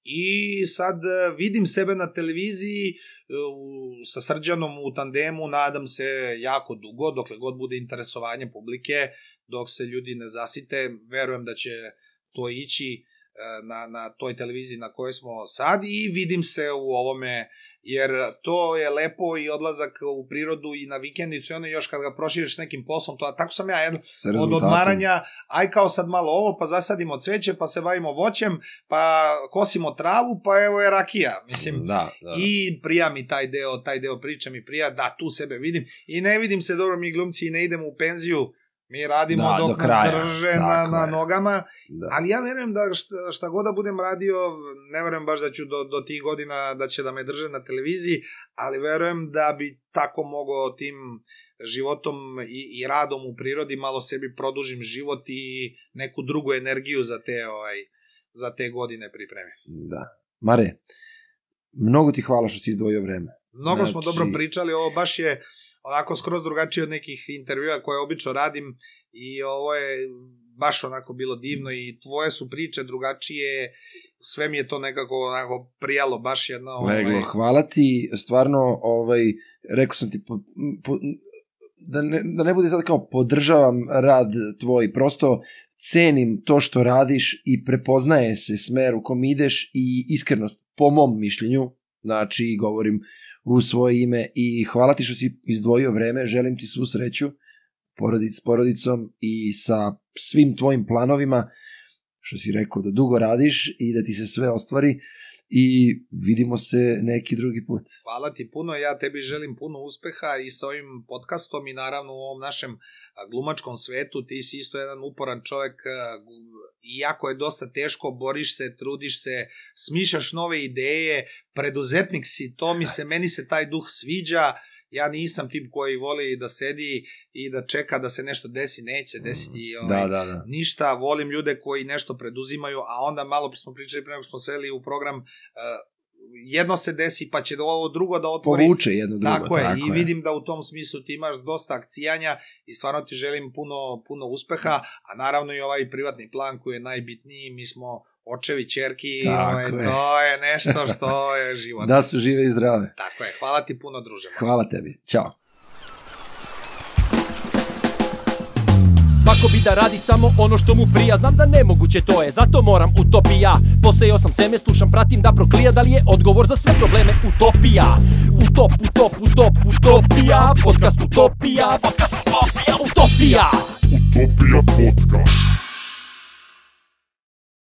i sad vidim sebe na televiziji u, sa Srđanom u tandemu, nadam se jako dugo, dokle god bude interesovanje publike, dok se ljudi ne zasite, verujem da će to ići na, na toj televiziji na kojoj smo sad i vidim se u ovome, jer to je lepo i odlazak u prirodu i na vikendicu i ono još kad ga proširiš s nekim poslom, to, tako sam ja jedan od odmaranja, aj kao sad malo ovo, pa zasadimo cveće, pa se bavimo voćem, pa kosimo travu, pa evo je rakija, mislim, da, da. I prija mi taj deo, taj deo priče mi prija, da, tu sebe vidim i ne vidim se, dobro, mi glumci ne idemo u penziju, mi radimo da, dok nas drže na, na nogama, da. Ali ja verujem da šta, šta god da budem radio, ne verujem baš da ću do, do tih godina da će da me drže na televiziji, ali verujem da bi tako mogao tim životom i, i radom u prirodi malo sebi produžim život i neku drugu energiju za te, ovaj, za te godine pripreme. Da. Mare, mnogo ti hvala što si izdvojio vreme. Mnogo znači... smo dobro pričali, ovo baš je onako skroz drugačije od nekih intervjua koje obično radim i ovo je baš onako bilo divno i tvoje su priče drugačije, sve mi je to nekako onako prijalo, baš jedno... Ovaj... Leglo, hvala ti, stvarno, ovaj, rekao sam ti, po, po, da, ne, da ne bude sad kao podržavam rad tvoj, prosto cenim to što radiš i prepoznaje se smer u kom ideš i iskrenost, po mom mišljenju, znači govorim u svoje ime i hvala ti što si izdvojio vreme, želim ti svu sreću porodic, s porodicom i sa svim tvojim planovima, što si rekao da dugo radiš i da ti se sve ostvari i vidimo se neki drugi put. Hvala ti puno, ja tebi želim puno uspeha i sa ovim podcastom i naravno u ovom našem glumačkom svetu, ti si isto jedan uporan čovek, iako je dosta teško, boriš se, trudiš se, smišljaš nove ideje, preduzetnik si, to mi se, meni se taj duh sviđa. Ja nisam tip koji voli da sedi i da čeka da se nešto desi, neće desiti ovaj, da, da, da. ništa. Volim ljude koji nešto preduzimaju, a onda malo smo pričali pre nego smo seli u program, uh, jedno se desi pa će ovo drugo da otvori. Povuče jedno drugo. Tako je, tako i je. Vidim da u tom smislu ti imaš dosta akcijanja i stvarno ti želim puno, puno uspeha, a naravno i ovaj privatni plan koji je najbitniji, mi smo očevi, ćerki, ovaj, to je nešto što je život. Da su žive i zdrave. Tako je, hvala ti puno, druže. Hvala tebi, ćao. Svako bi da radi samo ono što mu prija. Znam da nemoguće to je, zato moram utopija. Posejao sam seme, slušam, pratim da proklija. Da li je odgovor za sve probleme utopija? Utop, utop, utop, utopija. Podcast utopija. Podcast utopija, utopija. Utopija podcast.